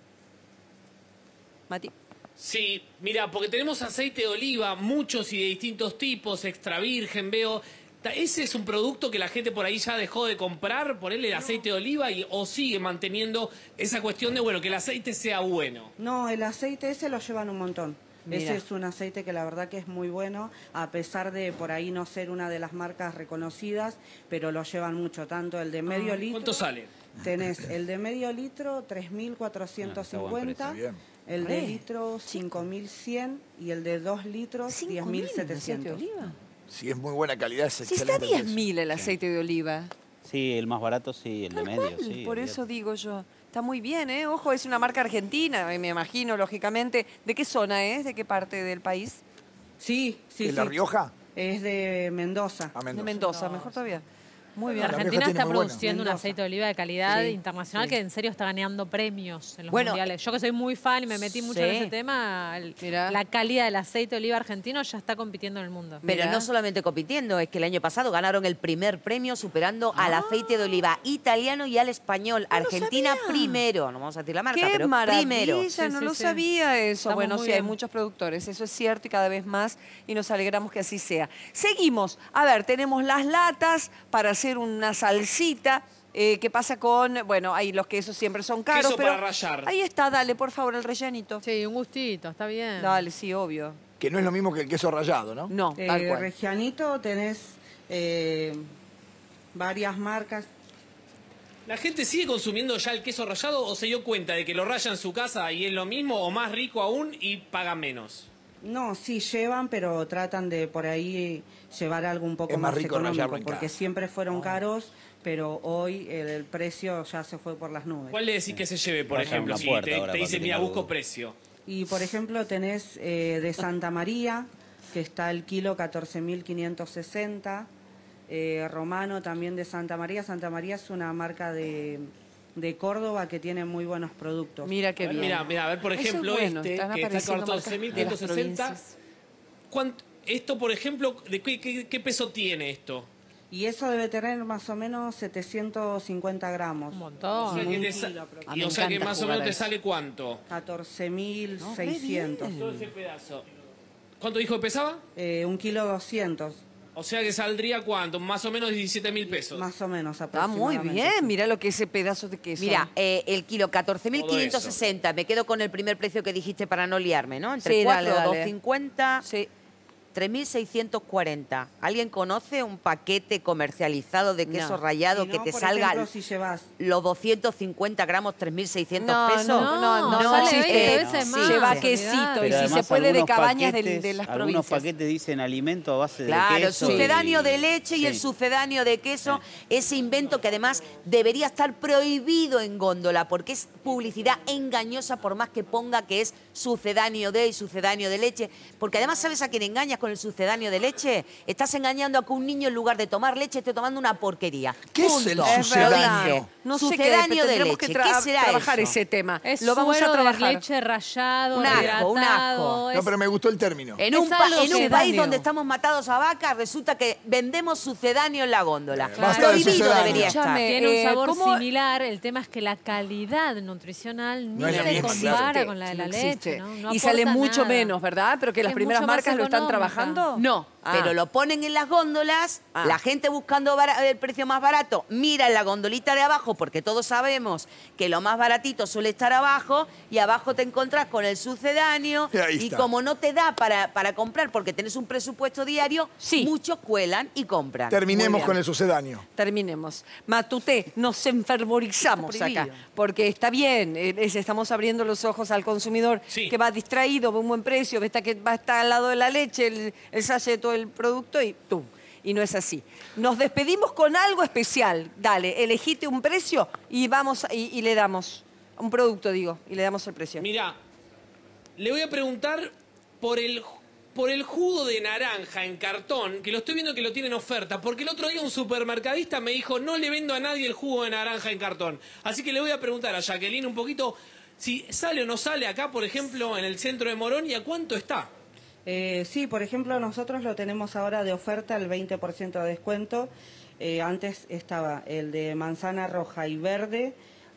Mati. Sí, mira, porque tenemos aceite de oliva, muchos y de distintos tipos, extra virgen, veo... ¿Ese es un producto que la gente por ahí ya dejó de comprar, ponerle el aceite de oliva, o sigue manteniendo esa cuestión de, bueno, que el aceite sea bueno? No, el aceite ese lo llevan un montón. Mira. Ese es un aceite que la verdad que es muy bueno, a pesar de por ahí no ser una de las marcas reconocidas, pero lo llevan mucho, tanto el de medio litro... ¿Cuánto sale? Tenés el de medio litro, 3.450, el de litro, 5.100, y el de 2 litros, 10.700. Si es muy buena calidad, es Si excelente. está 10.000 el aceite de oliva. Sí, el más barato sí, el de medio. Sí, por eso digo yo. Está muy bien, ¿eh? Ojo, es una marca argentina, me imagino, lógicamente. ¿De qué zona es? ¿De qué parte del país? Sí. ¿De La Rioja? Es de Mendoza. De Mendoza, mejor todavía. Muy bien. Argentina está produciendo un aceite de oliva de calidad internacional que en serio está ganando premios en los mundiales. Yo que soy muy fan y me metí mucho en ese tema, la calidad del aceite de oliva argentino ya está compitiendo en el mundo. Pero no solamente compitiendo, es que el año pasado ganaron el primer premio superando al aceite de oliva italiano y al español. Argentina primero, no vamos a decir la marca, pero primero. No lo sabía eso. Bueno, sí, hay muchos productores, eso es cierto, y cada vez más, y nos alegramos que así sea. Seguimos. A ver, tenemos las latas para hacer una salsita. ¿Qué pasa con...? Bueno, ahí los quesos siempre son caros, queso pero... para rallar. Ahí está, dale, por favor, el rellenito. Sí, un gustito, está bien. Dale, sí, obvio. Que no es lo mismo que el queso rallado, ¿no? No, tal cual. Reggianito tenés varias marcas. ¿La gente sigue consumiendo ya el queso rallado o se dio cuenta de que lo raya en su casa y es lo mismo o más rico aún y paga menos? No, sí llevan, pero tratan de por ahí llevar algo un poco más económico, porque siempre fueron caros, pero hoy el precio ya se fue por las nubes. ¿Cuál le decís que se lleve, por ejemplo, si te dice, mira, busco precio? Y por ejemplo tenés de Santa María, que está el kilo 14.560. Romano también de Santa María. Santa María es una marca de Córdoba que tiene muy buenos productos. Mira qué bien. Mira, a ver, por ejemplo, bueno, que está 14.560. Esto, por ejemplo, ¿de qué peso tiene esto? Y eso debe tener más o menos 750 gramos. Un montón. O sea que más o menos te sale ¿cuánto? 14.600. Todo ese pedazo. ¿Cuánto dijo que pesaba? 1,2 kilos. O sea que saldría ¿cuánto? Más o menos 17.000 pesos. Más o menos, Está muy bien, mira lo que es ese pedazo de queso. Mira, el kilo 14.560, me quedo con el primer precio que dijiste para no liarme, ¿no? Entre 4, 2,50, 3.640. ¿Alguien conoce un paquete comercializado de queso rallado que te salga los 250 gramos, 3.600 pesos? No existe. Lleva quesito y si se puede de cabañas de las provincias. Algunos paquetes dicen alimento a base de queso. Claro, el sucedáneo de leche y el sucedáneo de queso, ese invento que además debería estar prohibido en góndola porque es publicidad engañosa por más que ponga que es sucedáneo de y sucedáneo de leche. Porque además, ¿sabes a quién engañas con el sucedáneo de leche? Estás engañando a que un niño en lugar de tomar leche esté tomando una porquería. ¿Qué es el sucedáneo? No sé sucedáneo qué, de leche. ¿Qué será trabajar eso? ese tema. Es Lo vamos a trabajar. De leche rallado, un asco. No, pero me gustó el término. En un país donde estamos matados a vacas, resulta que vendemos sucedáneo en la góndola. Prohibido debería estar. Tiene un sabor similar. El tema es que la calidad nutricional ni se compara con la de la leche. ¿No? Y sale mucho menos, ¿verdad? Pero que las primeras marcas lo están trabajando. No, pero lo ponen en las góndolas, la gente buscando el precio más barato, mira en la gondolita de abajo, porque todos sabemos que lo más baratito suele estar abajo, y abajo te encontrás con el sucedáneo, y como no te da para comprar porque tenés un presupuesto diario, muchos cuelan y compran. Terminemos con el sucedáneo. Terminemos. Matute, nos enfervorizamos acá, porque está bien, estamos abriendo los ojos al consumidor que va distraído, ve un buen precio, ve que va a estar al lado de la leche, el sachet de todo el producto y ¡tum! Y no es así. Nos despedimos con algo especial. Dale, elegite un precio y vamos y le damos un producto, digo, y le damos el precio. Mira, le voy a preguntar por el jugo de naranja en cartón, que lo estoy viendo que lo tienen en oferta, porque el otro día un supermercadista me dijo, no le vendo a nadie el jugo de naranja en cartón. Así que le voy a preguntar a Jacqueline un poquito si sale o no sale acá, por ejemplo, en el centro de Morón, y a cuánto está. Sí, por ejemplo, nosotros lo tenemos ahora de oferta al 20% de descuento. Antes estaba el de manzana roja y verde,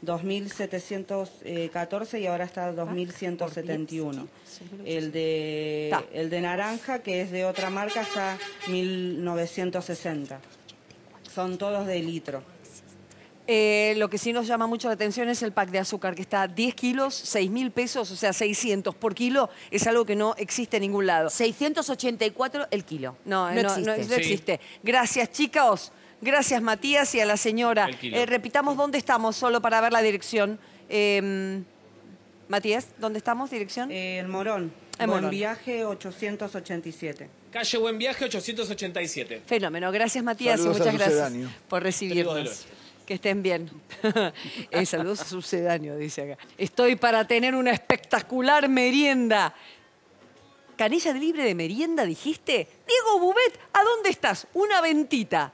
2.714 y ahora está 2.171. El de naranja, que es de otra marca, está 1.960. Son todos de litro. Lo que sí nos llama mucho la atención es el pack de azúcar, que está a 10 kilos, 6.000 pesos, o sea, 600 por kilo. Es algo que no existe en ningún lado. 684 el kilo. No existe. Gracias, chicos. Gracias, Matías, y a la señora. Repitamos dónde estamos, solo para ver la dirección. Matías, ¿dónde estamos? ¿Dirección? En Morón. Buen Viaje 887. Calle Buen Viaje 887. Fenómeno. Gracias, Matías, y muchas gracias por recibirnos. Que estén bien. Saludos a sucedáneo, dice acá. Estoy para tener una espectacular merienda. ¿Canilla libre de merienda, dijiste? Diego Bubet, ¿a dónde estás? Una ventita.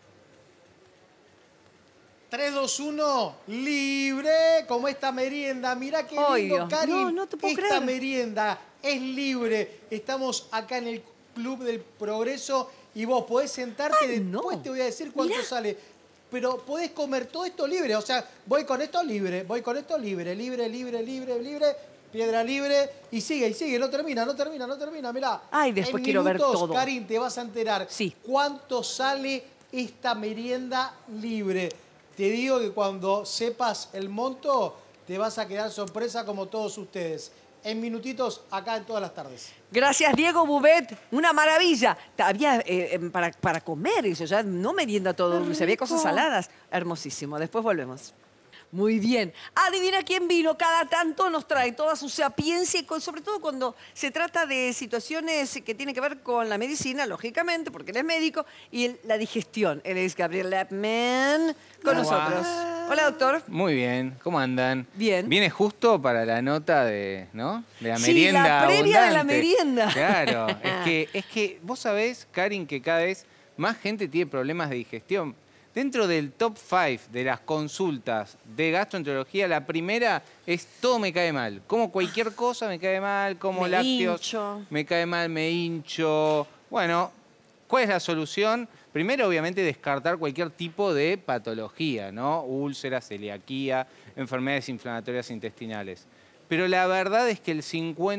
3, 2, 1, libre, como esta merienda. Mirá qué lindo, Karin. No te puedo creer. Esta merienda es libre. Estamos acá en el Club del Progreso y vos podés sentarte. Después te voy a decir cuánto sale. Pero podés comer todo esto libre. O sea, voy con esto libre, libre, piedra libre. Y sigue, no termina. Mirá. Ay, después quiero ver todo. Karin, te vas a enterar cuánto sale esta merienda libre. Te digo que cuando sepas el monto, te vas a quedar sorpresa como todos ustedes. En minutitos, acá en todas las tardes. Gracias, Diego Bubet. Una maravilla. Había para comer eso, ya no merienda todo dulce, había cosas saladas. Hermosísimo. Después volvemos. Muy bien. Adivina quién vino. Cada tanto nos trae toda su sapiencia, y sobre todo cuando se trata de situaciones que tienen que ver con la medicina, lógicamente, porque él es médico, y la digestión. Él es Gabriel Lapman con nosotros. Hola, doctor. Muy bien, ¿cómo andan? Bien. Viene justo para la nota de, ¿no? De la Sí, merienda la previa de la abundante. merienda. Claro, es que vos sabés, Karin, que cada vez más gente tiene problemas de digestión. Dentro del top 5 de las consultas de gastroenterología, la primera es todo me cae mal. Como cualquier cosa me cae mal, como Me lácteos, hincho. me cae mal, me hincho. Bueno, ¿cuál es la solución? Primero, obviamente, descartar cualquier tipo de patología, ¿no? Úlceras, celiaquía, enfermedades inflamatorias intestinales. Pero la verdad es que el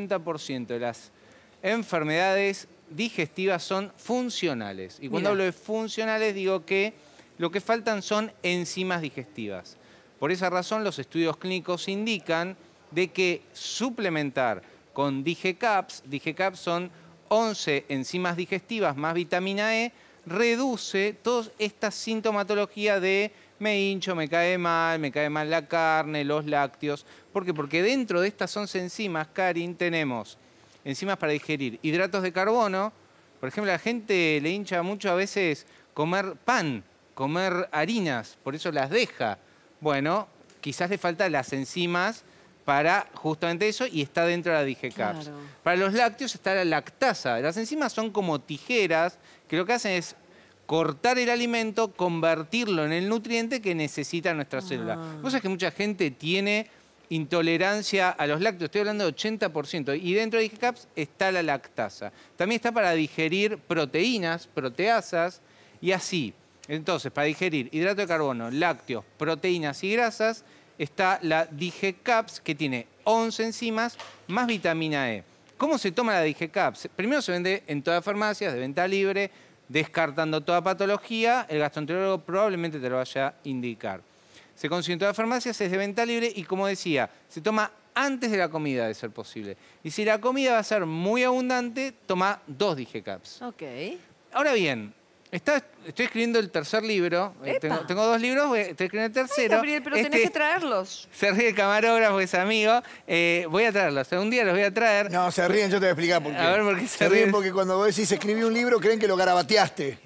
50% de las enfermedades digestivas son funcionales. Y cuando hablo de funcionales, digo que lo que faltan son enzimas digestivas. Por esa razón, los estudios clínicos indican de que suplementar con DigeCaps son 11 enzimas digestivas más vitamina E, reduce toda esta sintomatología de me hincho, me cae mal la carne, los lácteos. ¿Por qué? Porque dentro de estas 11 enzimas, Karin, tenemos enzimas para digerir hidratos de carbono. Por ejemplo, a la gente le hincha mucho a veces comer pan, comer harinas, por eso las deja. Bueno, quizás le faltan las enzimas para justamente eso y está dentro de la DigeCaps. Claro. Para los lácteos está la lactasa. Las enzimas son como tijeras que lo que hacen es cortar el alimento, convertirlo en el nutriente que necesita nuestra célula. Vos sabés que mucha gente tiene intolerancia a los lácteos, estoy hablando de 80%, y dentro de DigeCaps está la lactasa. También está para digerir proteínas, proteasas, y así. Entonces, para digerir hidrato de carbono, lácteos, proteínas y grasas, está la DigeCaps, que tiene 11 enzimas más vitamina E. ¿Cómo se toma la DigeCaps? Primero se vende en todas las farmacias, de venta libre, descartando toda patología. El gastroenterólogo probablemente te lo vaya a indicar. Se consigue en todas las farmacias, es de venta libre y, como decía, se toma antes de la comida, de ser posible. Y si la comida va a ser muy abundante, toma 2 DigeCaps. Ok. Ahora bien, estoy escribiendo el tercer libro. Tengo 2 libros, estoy escribiendo el tercero. Ay, Gabriel, pero tenés que traerlos. Se ríe el camarógrafo, es amigo. Voy a traerlos. Un día los voy a traer. No, se ríen, yo te voy a explicar por qué. A ver, ¿por qué se ríen? Porque cuando vos decís escribí un libro, creen que lo garabateaste.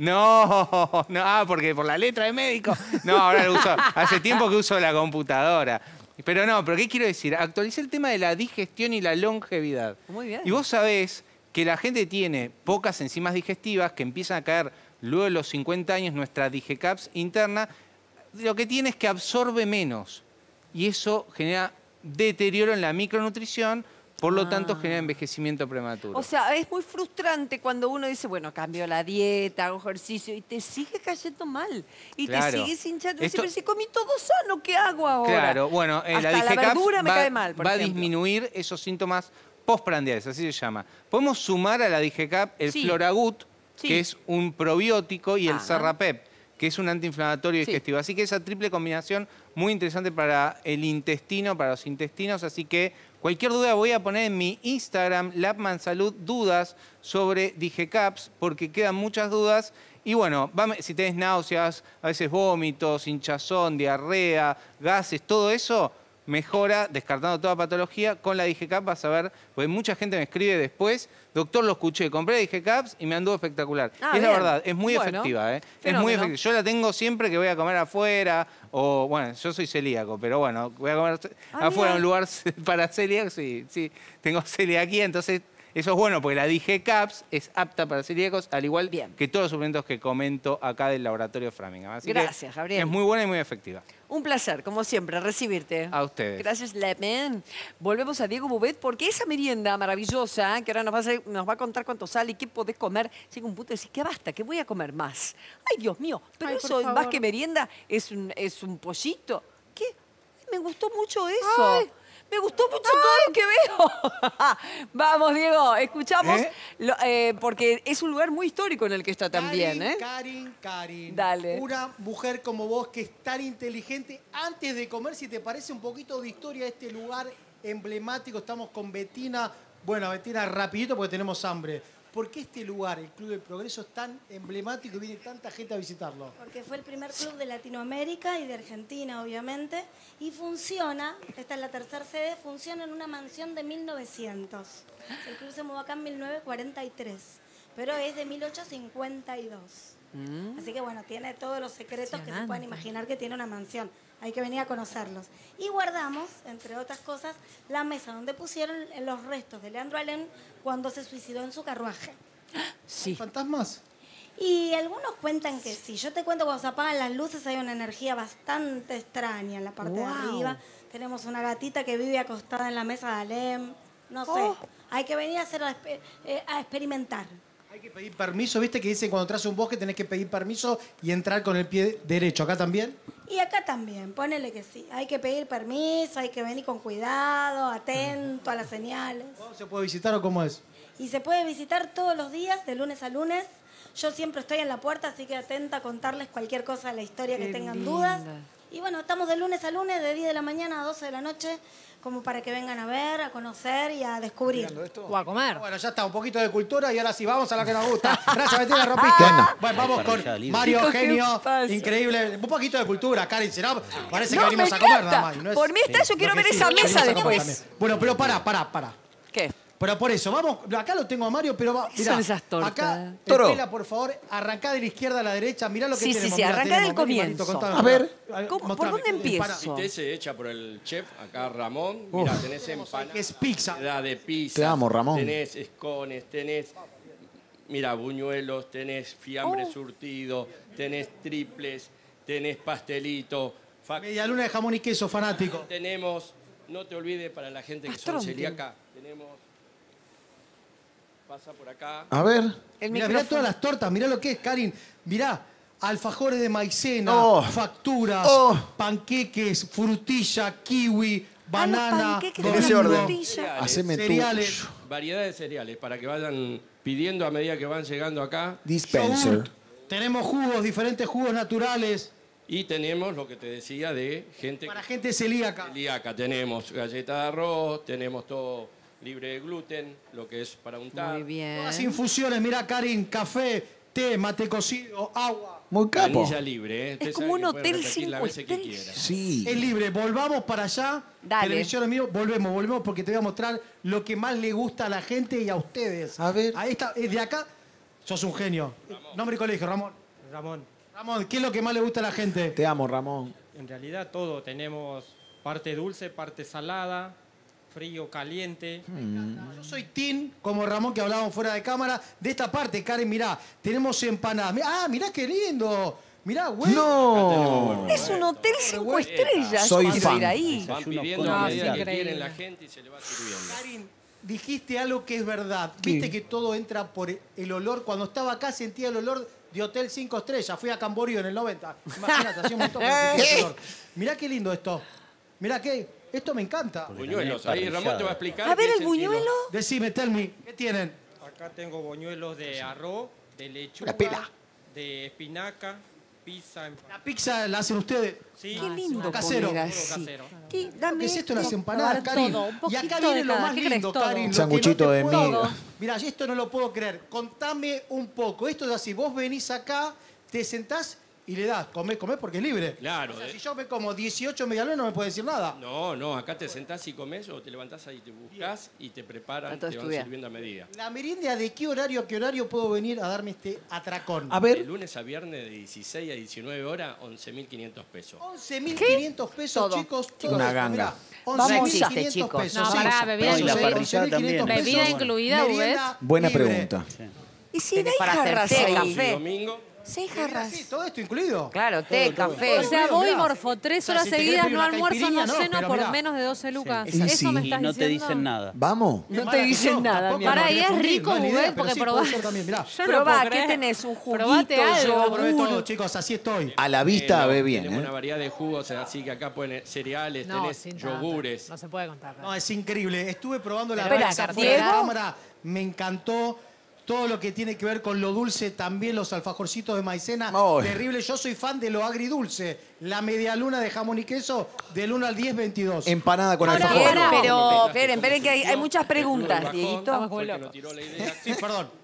No, porque por la letra de médico. No, ahora lo uso. Hace tiempo que uso la computadora. Pero no, ¿pero qué quiero decir? Actualicé el tema de la digestión y la longevidad. Muy bien. Y vos sabés que la gente tiene pocas enzimas digestivas que empiezan a caer luego de los 50 años. Nuestra DigeCaps interna, lo que tiene es que absorbe menos. Y eso genera deterioro en la micronutrición, por lo tanto genera envejecimiento prematuro. O sea, es muy frustrante cuando uno dice, bueno, cambio la dieta, hago ejercicio, y te sigue cayendo mal. Y te sigues hinchando. Pero si comí todo sano, ¿qué hago ahora? Claro, bueno, hasta la DigeCaps verdura me cae mal, por va a ejemplo. disminuir esos síntomas postprandiales, así se llama. Podemos sumar a la DigeCap el Floragut, que es un probiótico, y el Serrapep, que es un antiinflamatorio digestivo. Así que esa triple combinación muy interesante para el intestino, para los intestinos. Así que cualquier duda voy a poner en mi Instagram, Labmansalud, dudas sobre DigeCaps, porque quedan muchas dudas. Y bueno, si tenés náuseas, a veces vómitos, hinchazón, diarrea, gases, todo eso mejora, descartando toda patología. Con la DigeCaps vas a ver, porque mucha gente me escribe después, doctor, lo escuché, compré DigeCaps y me anduvo espectacular. Es la verdad, es muy efectiva, es muy efectiva. Yo la tengo siempre que voy a comer afuera, o bueno, yo soy celíaco, pero bueno, voy a comer afuera en un lugar para celíacos, sí, tengo celiaquía, entonces eso es bueno, porque la DigeCaps es apta para celíacos, al igual que todos los suplementos que comento acá del laboratorio Framingham. Así Gracias, Gabriel. Es muy buena y muy efectiva. Un placer, como siempre, recibirte. A ustedes. Gracias, Lepman. Volvemos a Diego Bouvet, porque esa merienda maravillosa, que ahora nos va a contar cuánto sale y qué podés comer, llega un punto de decir, ¿qué basta? ¿Qué voy a comer más? Ay, Dios mío, pero eso más que merienda es un pollito. ¿Qué? Me gustó mucho eso. Ay. Me gustó mucho todo lo que veo. Vamos, Diego, escuchamos, porque es un lugar muy histórico en el que está también. Karin. Dale. Una mujer como vos que es tan inteligente. Antes de comer, si te parece un poquito de historia de este lugar emblemático, estamos con Betina. Bueno, Betina, rapidito porque tenemos hambre. ¿Por qué este lugar, el Club del Progreso, es tan emblemático y viene tanta gente a visitarlo? Porque fue el primer club de Latinoamérica y de Argentina, obviamente, y funciona, esta es la tercera sede, funciona en una mansión de 1900. El club se mudó acá en 1943. pero es de 1852. Así que bueno, tiene todos los secretos que se puedan imaginar que tiene una mansión. Hay que venir a conocerlos. Y guardamos, entre otras cosas, la mesa donde pusieron los restos de Leandro Alem cuando se suicidó en su carruaje. ¿Hay fantasmas? Y algunos cuentan que sí. Yo te cuento, cuando se apagan las luces hay una energía bastante extraña en la parte de arriba. Tenemos una gatita que vive acostada en la mesa de Alem. No sé. Hay que venir a experimentar. Hay que pedir permiso, ¿viste? Que dicen cuando traes un bosque tenés que pedir permiso y entrar con el pie derecho. ¿Acá también? Y acá también, ponele que sí. Hay que pedir permiso, hay que venir con cuidado, atento a las señales. ¿Cómo se puede visitar o cómo es? Y se puede visitar todos los días, de lunes a lunes. Yo siempre estoy en la puerta, así que atenta a contarles cualquier cosa de la historia que tengan dudas. Y bueno, estamos de lunes a lunes, de 10 de la mañana a 12 de la noche, como para que vengan a ver, a conocer y a descubrir. O a comer. Bueno, ya está, un poquito de cultura y ahora sí, vamos a la que nos gusta. Gracias, Bettina, rompiste. Bueno, vamos con Mario, genio, increíble. Un poquito de cultura, Karin, si no, parece que venimos a comer nada más. Por mí está, yo quiero ver esa mesa después. Bueno, pero pará. ¿Qué? Pero por eso, vamos, acá lo tengo a Mario, pero va, mirá, son esas tortas? Acá, Estela, por favor, arrancá de la izquierda a la derecha, mirá lo que tenemos. Sí, arrancá del comienzo. A ver. ¿Por dónde empiezo? Pizza hecha por el chef, acá Ramón. Mirá, tenés empanada. Es pizza. De pizza. Te amo, Ramón. Tenés escones, tenés, mira, buñuelos, tenés fiambre surtido, tenés triples, tenés pastelito. Media luna de jamón y queso, fanático. Tenemos, no te olvides, para la gente que son celíaca, tenemos... Pasa por acá. A ver. Mirá todas las tortas, mirá lo que es, Karin. Mirá, alfajores de maicena, facturas, panqueques, frutilla, kiwi, banana, cereales. Variedad de cereales para que vayan pidiendo a medida que van llegando acá. Dispenser. Yogurt. Tenemos jugos, diferentes jugos naturales. Y tenemos lo que te decía de gente... Para gente celíaca. Celíaca. Tenemos galleta de arroz, tenemos todo... libre de gluten, lo que es para untar. Muy bien. Todas infusiones, mirá, Karin, café, té, mate cocido, agua. Muy capo. Canilla libre, ¿eh? Es como un hotel 5 estrellas. Sí. Es libre, volvamos para allá. Dale. Televisión en vivo, volvemos porque te voy a mostrar lo que más le gusta a la gente y a ustedes. A ver. Ahí está, de acá, sos un genio. Ramón. Nombre y colegio, Ramón. Ramón, ¿qué es lo que más le gusta a la gente? Te amo, Ramón. En realidad todo, tenemos parte dulce, parte salada, frío, caliente. Yo soy Tim, como Ramón, que hablábamos fuera de cámara. De esta parte, Karen, mirá, tenemos empanadas. Mirá qué lindo. Mirá, güey. ¡No! Es un hotel 5 estrellas. Soy Yo fan. Ir ahí. Van pidiendo a medida que quieren la gente y se le va sirviendo. Karin, dijiste algo que es verdad. Viste que todo entra por el olor. Cuando estaba acá sentía el olor de Hotel 5 estrellas. Fui a Camboriú en el 90. Imagínate, hacía un montón. Mirá qué lindo esto. Mirá qué... Esto me encanta. Buñuelos, ahí Ramón te va a explicar. A ver el buñuelo. Decime, tell me, ¿qué tienen? Acá tengo buñuelos de arroz, de lechuga, de espinaca, pizza. La pizza la hacen ustedes. Sí. Qué lindo casero. comer así. ¿Qué es esto de las empanadas, Karin? Y acá viene lo más lindo, Karin. Un sanguchito de miga. Mirá, esto no lo puedo creer. Contame un poco. Esto es así. Vos venís acá, te sentás y le das. Comés porque es libre. Claro. O sea, si yo me como 18 medialunas no me puede decir nada. No, acá te sentás y comés o te levantás ahí, te buscás y te preparan, te van sirviendo a medida. La merienda, ¿de qué horario a qué horario puedo venir a darme este atracón? A ver. De lunes a viernes de 16 a 19 horas, 11.500 pesos. 11.500 pesos, chicos. Una ganga. 11.500 pesos. No, pará, bebida incluida. Bebida incluida, ¿ves? Buena pregunta. ¿Y si hay para hacer jarras té, ahí? café. Domingo. 6 jarras. Sí, todo esto incluido. Claro, té, café. O sea, voy y morfo 3 horas si te seguidas, querés no una almuerzo, caipirinha, no no, ceno pero por mirá. menos de 12 lucas. Sí. ¿Eso me Sí, estás no te diciendo? dicen nada. ¿Vamos? No te dicen nada, mi amor. Para ahí es rico, Ubet, porque probás. Yo no Probá, puedo ¿qué creer. tenés? Un juguito, Probate algo. Probé todo, yogur. chicos, así estoy. A la vista ve bien, Tenemos ¿eh? una variedad de jugos, así que acá ponen cereales, No, tenés sin tanto. yogures. No se puede contar. No, es increíble. Estuve probando la Espera, pizza fuera de Diego. cámara. Me encantó. Todo lo que tiene que ver con lo dulce, también los alfajorcitos de maicena. Ay. Terrible. Yo soy fan de lo agridulce. La medialuna de jamón y queso del 1 al 10, 22. Empanada con Bien, alfajor. pero esperen que hay muchas preguntas, Dieguito. Sí, perdón.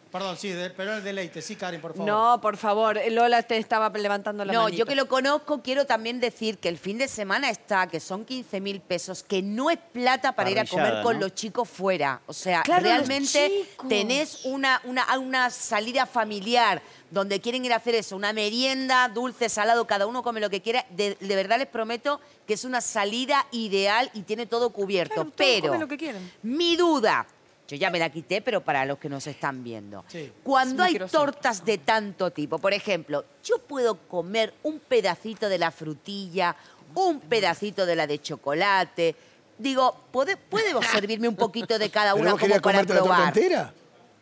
Perdón, sí, pero el deleite. Sí, Karen, por favor. No, por favor. Lola te estaba levantando la manito. No, yo que lo conozco, quiero también decir que el fin de semana está, que son 15.000 pesos, que no es plata para ir a comer con los chicos fuera. O sea, claro, realmente tenés una salida familiar donde quieren ir a hacer eso, una merienda, dulce, salado, cada uno come lo que quiera. De verdad les prometo que es una salida ideal y tiene todo cubierto. Claro, pero comen lo que quieren. Mi duda... Yo ya me la quité, pero para los que nos están viendo. Sí. Cuando hay tortas de tanto tipo, por ejemplo, yo puedo comer un pedacito de la frutilla, un pedacito de la de chocolate. Digo, ¿puedo servirme un poquito de cada una como para probar? ¿La torta entera?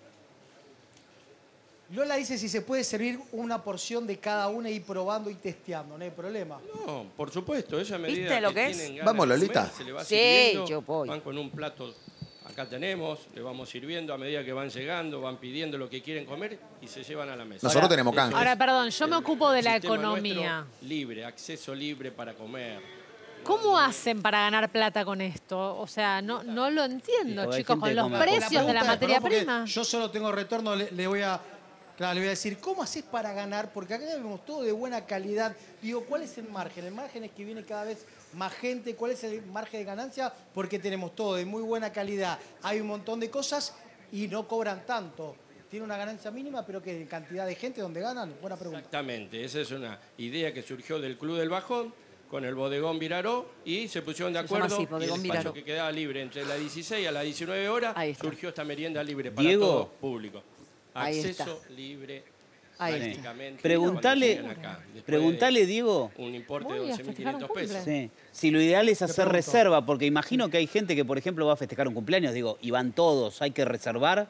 Lola dice si se puede servir una porción de cada una y ir probando y testeando, no hay problema. No, por supuesto, esa medida ¿Viste lo que es? Vamos, Lolita. Se le va sí, sirviendo, yo voy. van con un plato... Acá tenemos, le vamos sirviendo a medida que van llegando, van pidiendo lo que quieren comer y se llevan a la mesa. Nosotros tenemos canje. Ahora, perdón, yo me ocupo de la economía. Libre, acceso libre para comer. ¿Cómo hacen para ganar plata con esto? O sea, no lo entiendo, chicos, con los precios de la materia prima. Yo solo tengo retorno, le voy a decir, ¿cómo haces para ganar? Porque acá vemos todo de buena calidad. Digo, ¿cuál es el margen? El margen es que viene cada vez más gente. ¿Cuál es el margen de ganancia? Porque tenemos todo de muy buena calidad. Hay un montón de cosas y no cobran tanto. Tiene una ganancia mínima, pero que cantidad de gente donde ganan. Buena pregunta. Exactamente. Esa es una idea que surgió del Club del Bajón con el bodegón Viraró y se pusieron de acuerdo y el espacio que quedaba libre entre las 16 a las 19 horas surgió esta merienda libre para todo público. Acceso libre prácticamente. Preguntale, Diego. Un importe de 11.500 pesos. Sí. Si lo ideal es hacer reserva, porque imagino que hay gente que, por ejemplo, va a festejar un cumpleaños, digo, y van todos, ¿hay que reservar?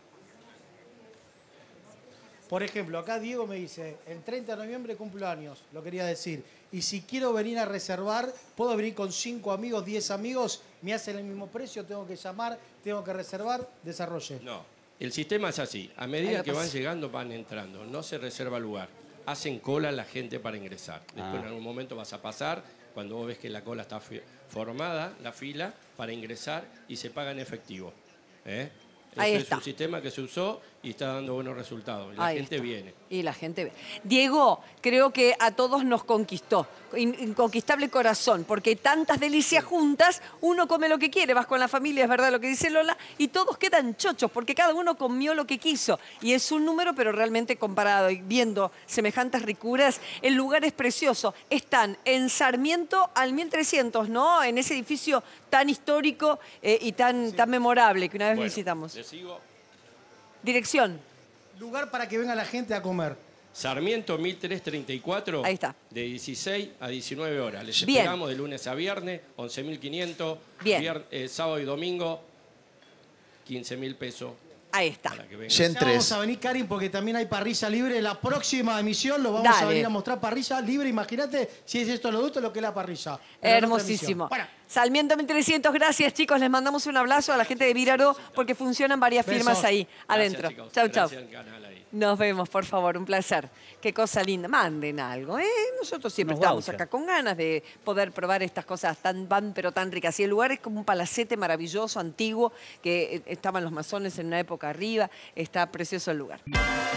Por ejemplo, acá Diego me dice, el 30 de noviembre cumplo años, lo quería decir. Y si quiero venir a reservar, puedo venir con 5 amigos, 10 amigos, me hacen el mismo precio, tengo que llamar, tengo que reservar, desarrolle. No. El sistema es así, a medida que van llegando van entrando, no se reserva lugar, hacen cola la gente para ingresar. Después en algún momento vas a pasar, cuando vos ves que la cola está formada, la fila, para ingresar y se paga en efectivo. Ese es un sistema que se usó y está dando buenos resultados. Y la gente viene. Y la gente viene. Diego, creo que a todos nos conquistó. Inconquistable corazón, porque tantas delicias juntas, uno come lo que quiere, vas con la familia, es verdad lo que dice Lola, y todos quedan chochos, porque cada uno comió lo que quiso. Y es un número, pero realmente comparado, y viendo semejantes ricuras, el lugar es precioso. Están en Sarmiento al 1300, ¿no? En ese edificio tan histórico y tan memorable que una vez visitamos. Le sigo. Dirección. Lugar para que venga la gente a comer. Sarmiento 1334. Ahí está. De 16 a 19 horas. Les esperamos de lunes a viernes, 11.500. Bien. Sábado y domingo, 15.000 pesos. Ahí está. Ya vamos a venir, Karin, porque también hay parrilla libre. La próxima emisión lo vamos a venir a mostrar parrilla libre. Imagínate si es esto lo gusto, lo que es la parrilla. Hermosísimo. Bueno. Sarmiento 1300, gracias, chicos. Les mandamos un abrazo a la gente de Viraró porque funcionan varias firmas ahí adentro. Chau, chau. Nos vemos, por favor, un placer. Qué cosa linda. Manden algo, ¿eh? Nosotros siempre estamos acá con ganas de poder probar estas cosas pero tan ricas. Y el lugar es como un palacete maravilloso, antiguo, que estaban los masones en una época arriba. Está precioso el lugar.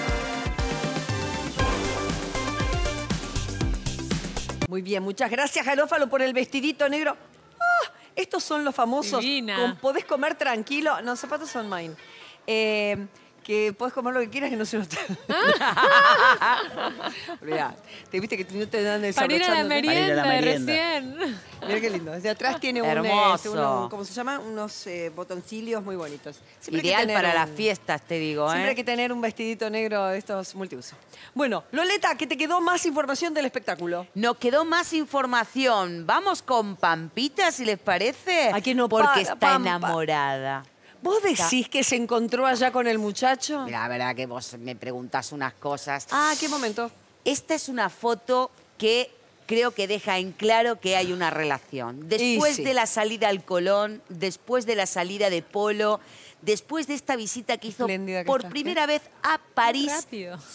Muy bien, muchas gracias, Garófalo, por el vestidito negro. ¡Oh! Estos son los famosos. Podés comer tranquilo. No, zapatos son mine. Que podés comer lo que quieras que no se note. Te viste que no te dan para ir a la merienda recién. Mira qué lindo. Desde atrás tiene ¿cómo se llama? Unos botoncillos muy bonitos. Ideal para las fiestas, te digo. Siempre hay que tener un vestidito negro de estos multiuso. Bueno, Loleta, ¿que te quedó más información del espectáculo? Nos quedó más información. Vamos con Pampita, si les parece. Aquí no porque está enamorada. ¿Vos decís que se encontró allá con el muchacho? Mira, la verdad que vos me preguntás unas cosas. ¿Qué momento? Esta es una foto que creo que deja en claro que hay una relación. Después de la salida al Colón, después de la salida de Polo, después de esta visita que hizo por primera vez a París,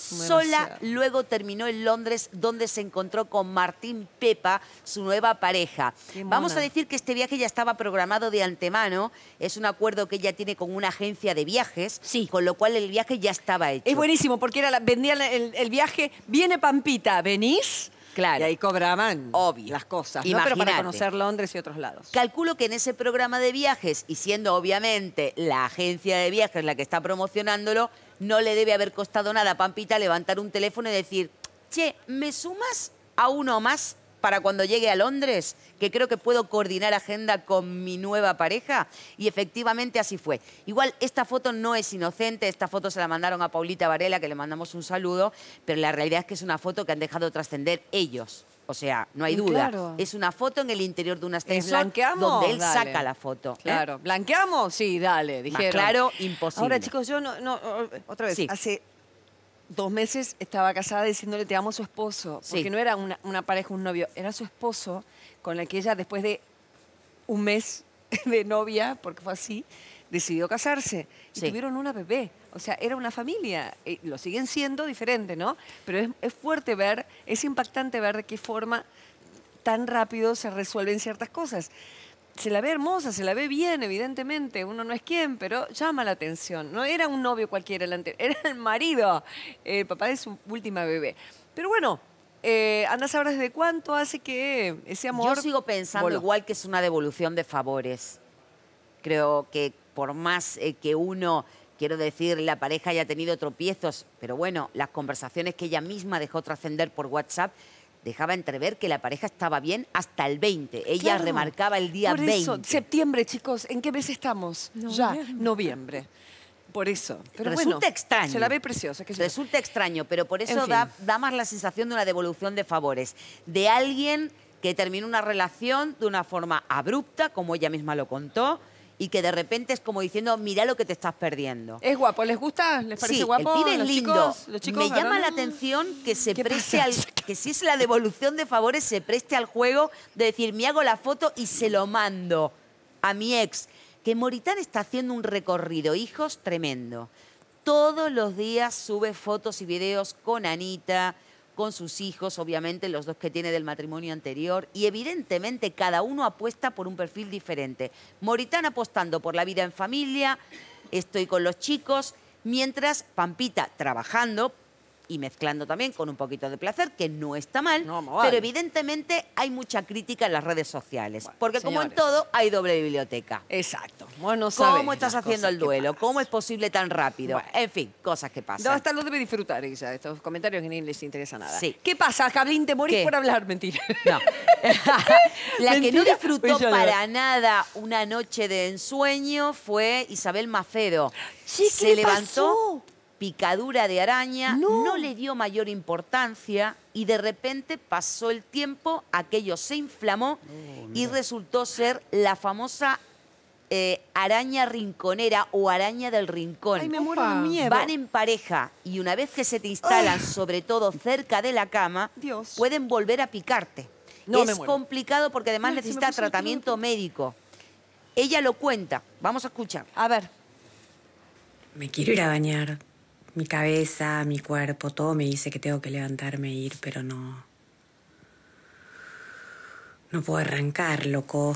sola, luego terminó en Londres, donde se encontró con Martín Pepa, su nueva pareja. Vamos a decir que este viaje ya estaba programado de antemano, es un acuerdo que ella tiene con una agencia de viajes, con lo cual el viaje ya estaba hecho. Es buenísimo, porque vendían el viaje, viene Pampita, ¿venís? Claro. Y ahí cobraban las cosas, ¿no? Pero para conocer Londres y otros lados. Calculo que en ese programa de viajes, y siendo obviamente la agencia de viajes la que está promocionándolo, no le debe haber costado nada a Pampita levantar un teléfono y decir, che, ¿me sumas a uno más para cuando llegue a Londres? Que creo que puedo coordinar agenda con mi nueva pareja. Y efectivamente así fue. Igual, esta foto no es inocente. Esta foto se la mandaron a Paulita Varela, que le mandamos un saludo. Pero la realidad es que es una foto que han dejado trascender ellos. O sea, no hay duda. Claro. Es una foto en el interior de un ascensor donde él saca la foto. Claro. ¿Blanqueamos? Sí, dale. Dijeron. Más claro, imposible. Ahora, chicos, yo otra vez, hace 2 meses estaba casada diciéndole te amo a su esposo. Porque no era una pareja, un novio. Era su esposo con el que ella, después de un mes de novia, porque fue así, decidió casarse. Y tuvieron una bebé. O sea, era una familia. Lo siguen siendo diferente, ¿no? Pero es fuerte ver, es impactante ver de qué forma tan rápido se resuelven ciertas cosas. Se la ve hermosa, se la ve bien, evidentemente. Uno no es quien, pero llama la atención. No era un novio cualquiera, era el marido, el papá de su última bebé. Pero bueno, anda a saber desde cuánto hace que ese amor... Yo sigo pensando igual que es una devolución de favores. Creo que por más que uno, quiero decir, la pareja haya tenido tropiezos, pero bueno, las conversaciones que ella misma dejó trascender por WhatsApp dejaba entrever que la pareja estaba bien hasta el 20. Ella remarcaba el día 20. Septiembre, chicos, ¿en qué mes estamos? Ya, noviembre. Por eso. Pero resulta extraño. Se la ve preciosa. Resulta extraño, pero por eso da más la sensación de una devolución de favores. De alguien que terminó una relación de una forma abrupta, como ella misma lo contó, y que de repente es como diciendo, mira lo que te estás perdiendo. ¿Es guapo? ¿Les gusta? ¿Les parece guapo? El pibe es lindo. Los chicos me llama la atención que se preste que si es la devolución de favores, se preste al juego de decir, me hago la foto y se lo mando a mi ex. Que Moritán está haciendo un recorrido, hijos, tremendo. Todos los días sube fotos y videos con Anita, con sus hijos, obviamente, los 2 que tiene del matrimonio anterior. Y evidentemente cada uno apuesta por un perfil diferente. Moritán apostando por la vida en familia, estoy con los chicos, mientras Pampita trabajando y mezclando también con un poquito de placer, que no está mal, pero evidentemente hay mucha crítica en las redes sociales. Porque como en todo, hay doble biblioteca. Exacto. ¿Cómo estás haciendo el duelo? ¿Cómo es posible tan rápido? En fin, cosas que pasan. No, hasta lo debe disfrutar ella, estos comentarios que ni les interesa nada. ¿Qué pasa, Jablín? ¿Te morís por hablar? Mentira. No. La que no disfrutó para nada una noche de ensueño fue Isabel Macedo. Se levantó... picadura de araña, no le dio mayor importancia y de repente pasó el tiempo, aquello se inflamó y resultó ser la famosa araña rinconera o araña del rincón. Ay, me muero de miedo. Van en pareja y una vez que se te instalan, sobre todo cerca de la cama, pueden volver a picarte. Es complicado porque además necesita tratamiento médico. Ella lo cuenta. Vamos a escuchar. A ver. Me quiero ir a bañar. Mi cabeza, mi cuerpo, todo me dice que tengo que levantarme e ir, pero no... No puedo arrancar, loco.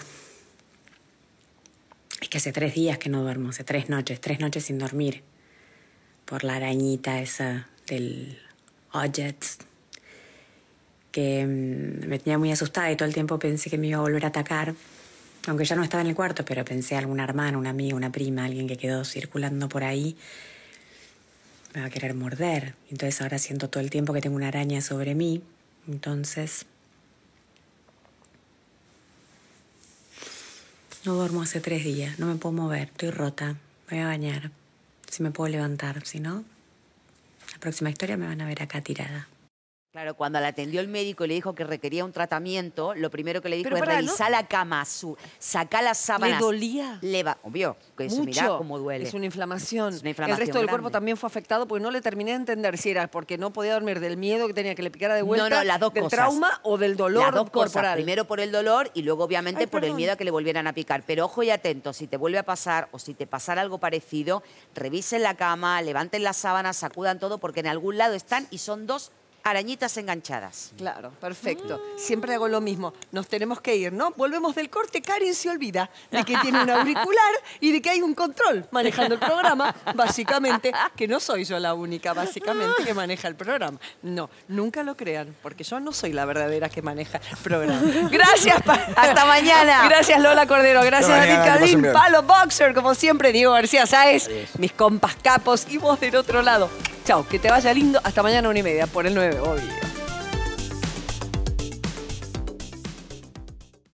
Es que hace 3 días que no duermo, hace 3 noches sin dormir. Por la arañita esa del Odgets, que me tenía muy asustada y todo el tiempo pensé que me iba a volver a atacar. Aunque ya no estaba en el cuarto, pero pensé alguna hermana, una amiga, una prima, alguien que quedó circulando por ahí. Me va a querer morder. Entonces ahora siento todo el tiempo que tengo una araña sobre mí. Entonces... no duermo hace 3 días. No me puedo mover. Estoy rota. Voy a bañar. Si me puedo levantar. Si no, la próxima historia me van a ver acá tirada. Claro, cuando la atendió el médico y le dijo que requería un tratamiento, lo primero que le dijo es revisar la cama, sacar las sábanas. ¿Le dolía? Obvio, que se mirá cómo duele. Es una inflamación. Es una inflamación el resto del grande. cuerpo también fue afectado porque no le terminé de entender si era porque no podía dormir del miedo que tenía que le picara de vuelta, No, las dos del cosas. trauma o del dolor las dos corporal. Cosas. Primero por el dolor y luego obviamente por el miedo a que le volvieran a picar. Pero ojo y atento, si te vuelve a pasar o si te pasara algo parecido, revisen la cama, levanten las sábanas, sacudan todo porque en algún lado están y son 2 arañitas enganchadas. Claro, perfecto. Siempre hago lo mismo. Nos tenemos que ir, ¿no? Volvemos del corte. Karin se olvida de que tiene un auricular y de que hay un control manejando el programa, básicamente, que no soy yo la única, básicamente, que maneja el programa. No, nunca lo crean, porque yo no soy la verdadera que maneja el programa. Gracias. Hasta mañana. Gracias, Lola Cordero. Gracias, David Cadín, Palo Boxer, como siempre, Diego García Sáez, mis compas capos y vos del otro lado. Chao, que te vaya lindo. Hasta mañana 1:30 por el 9, obvio.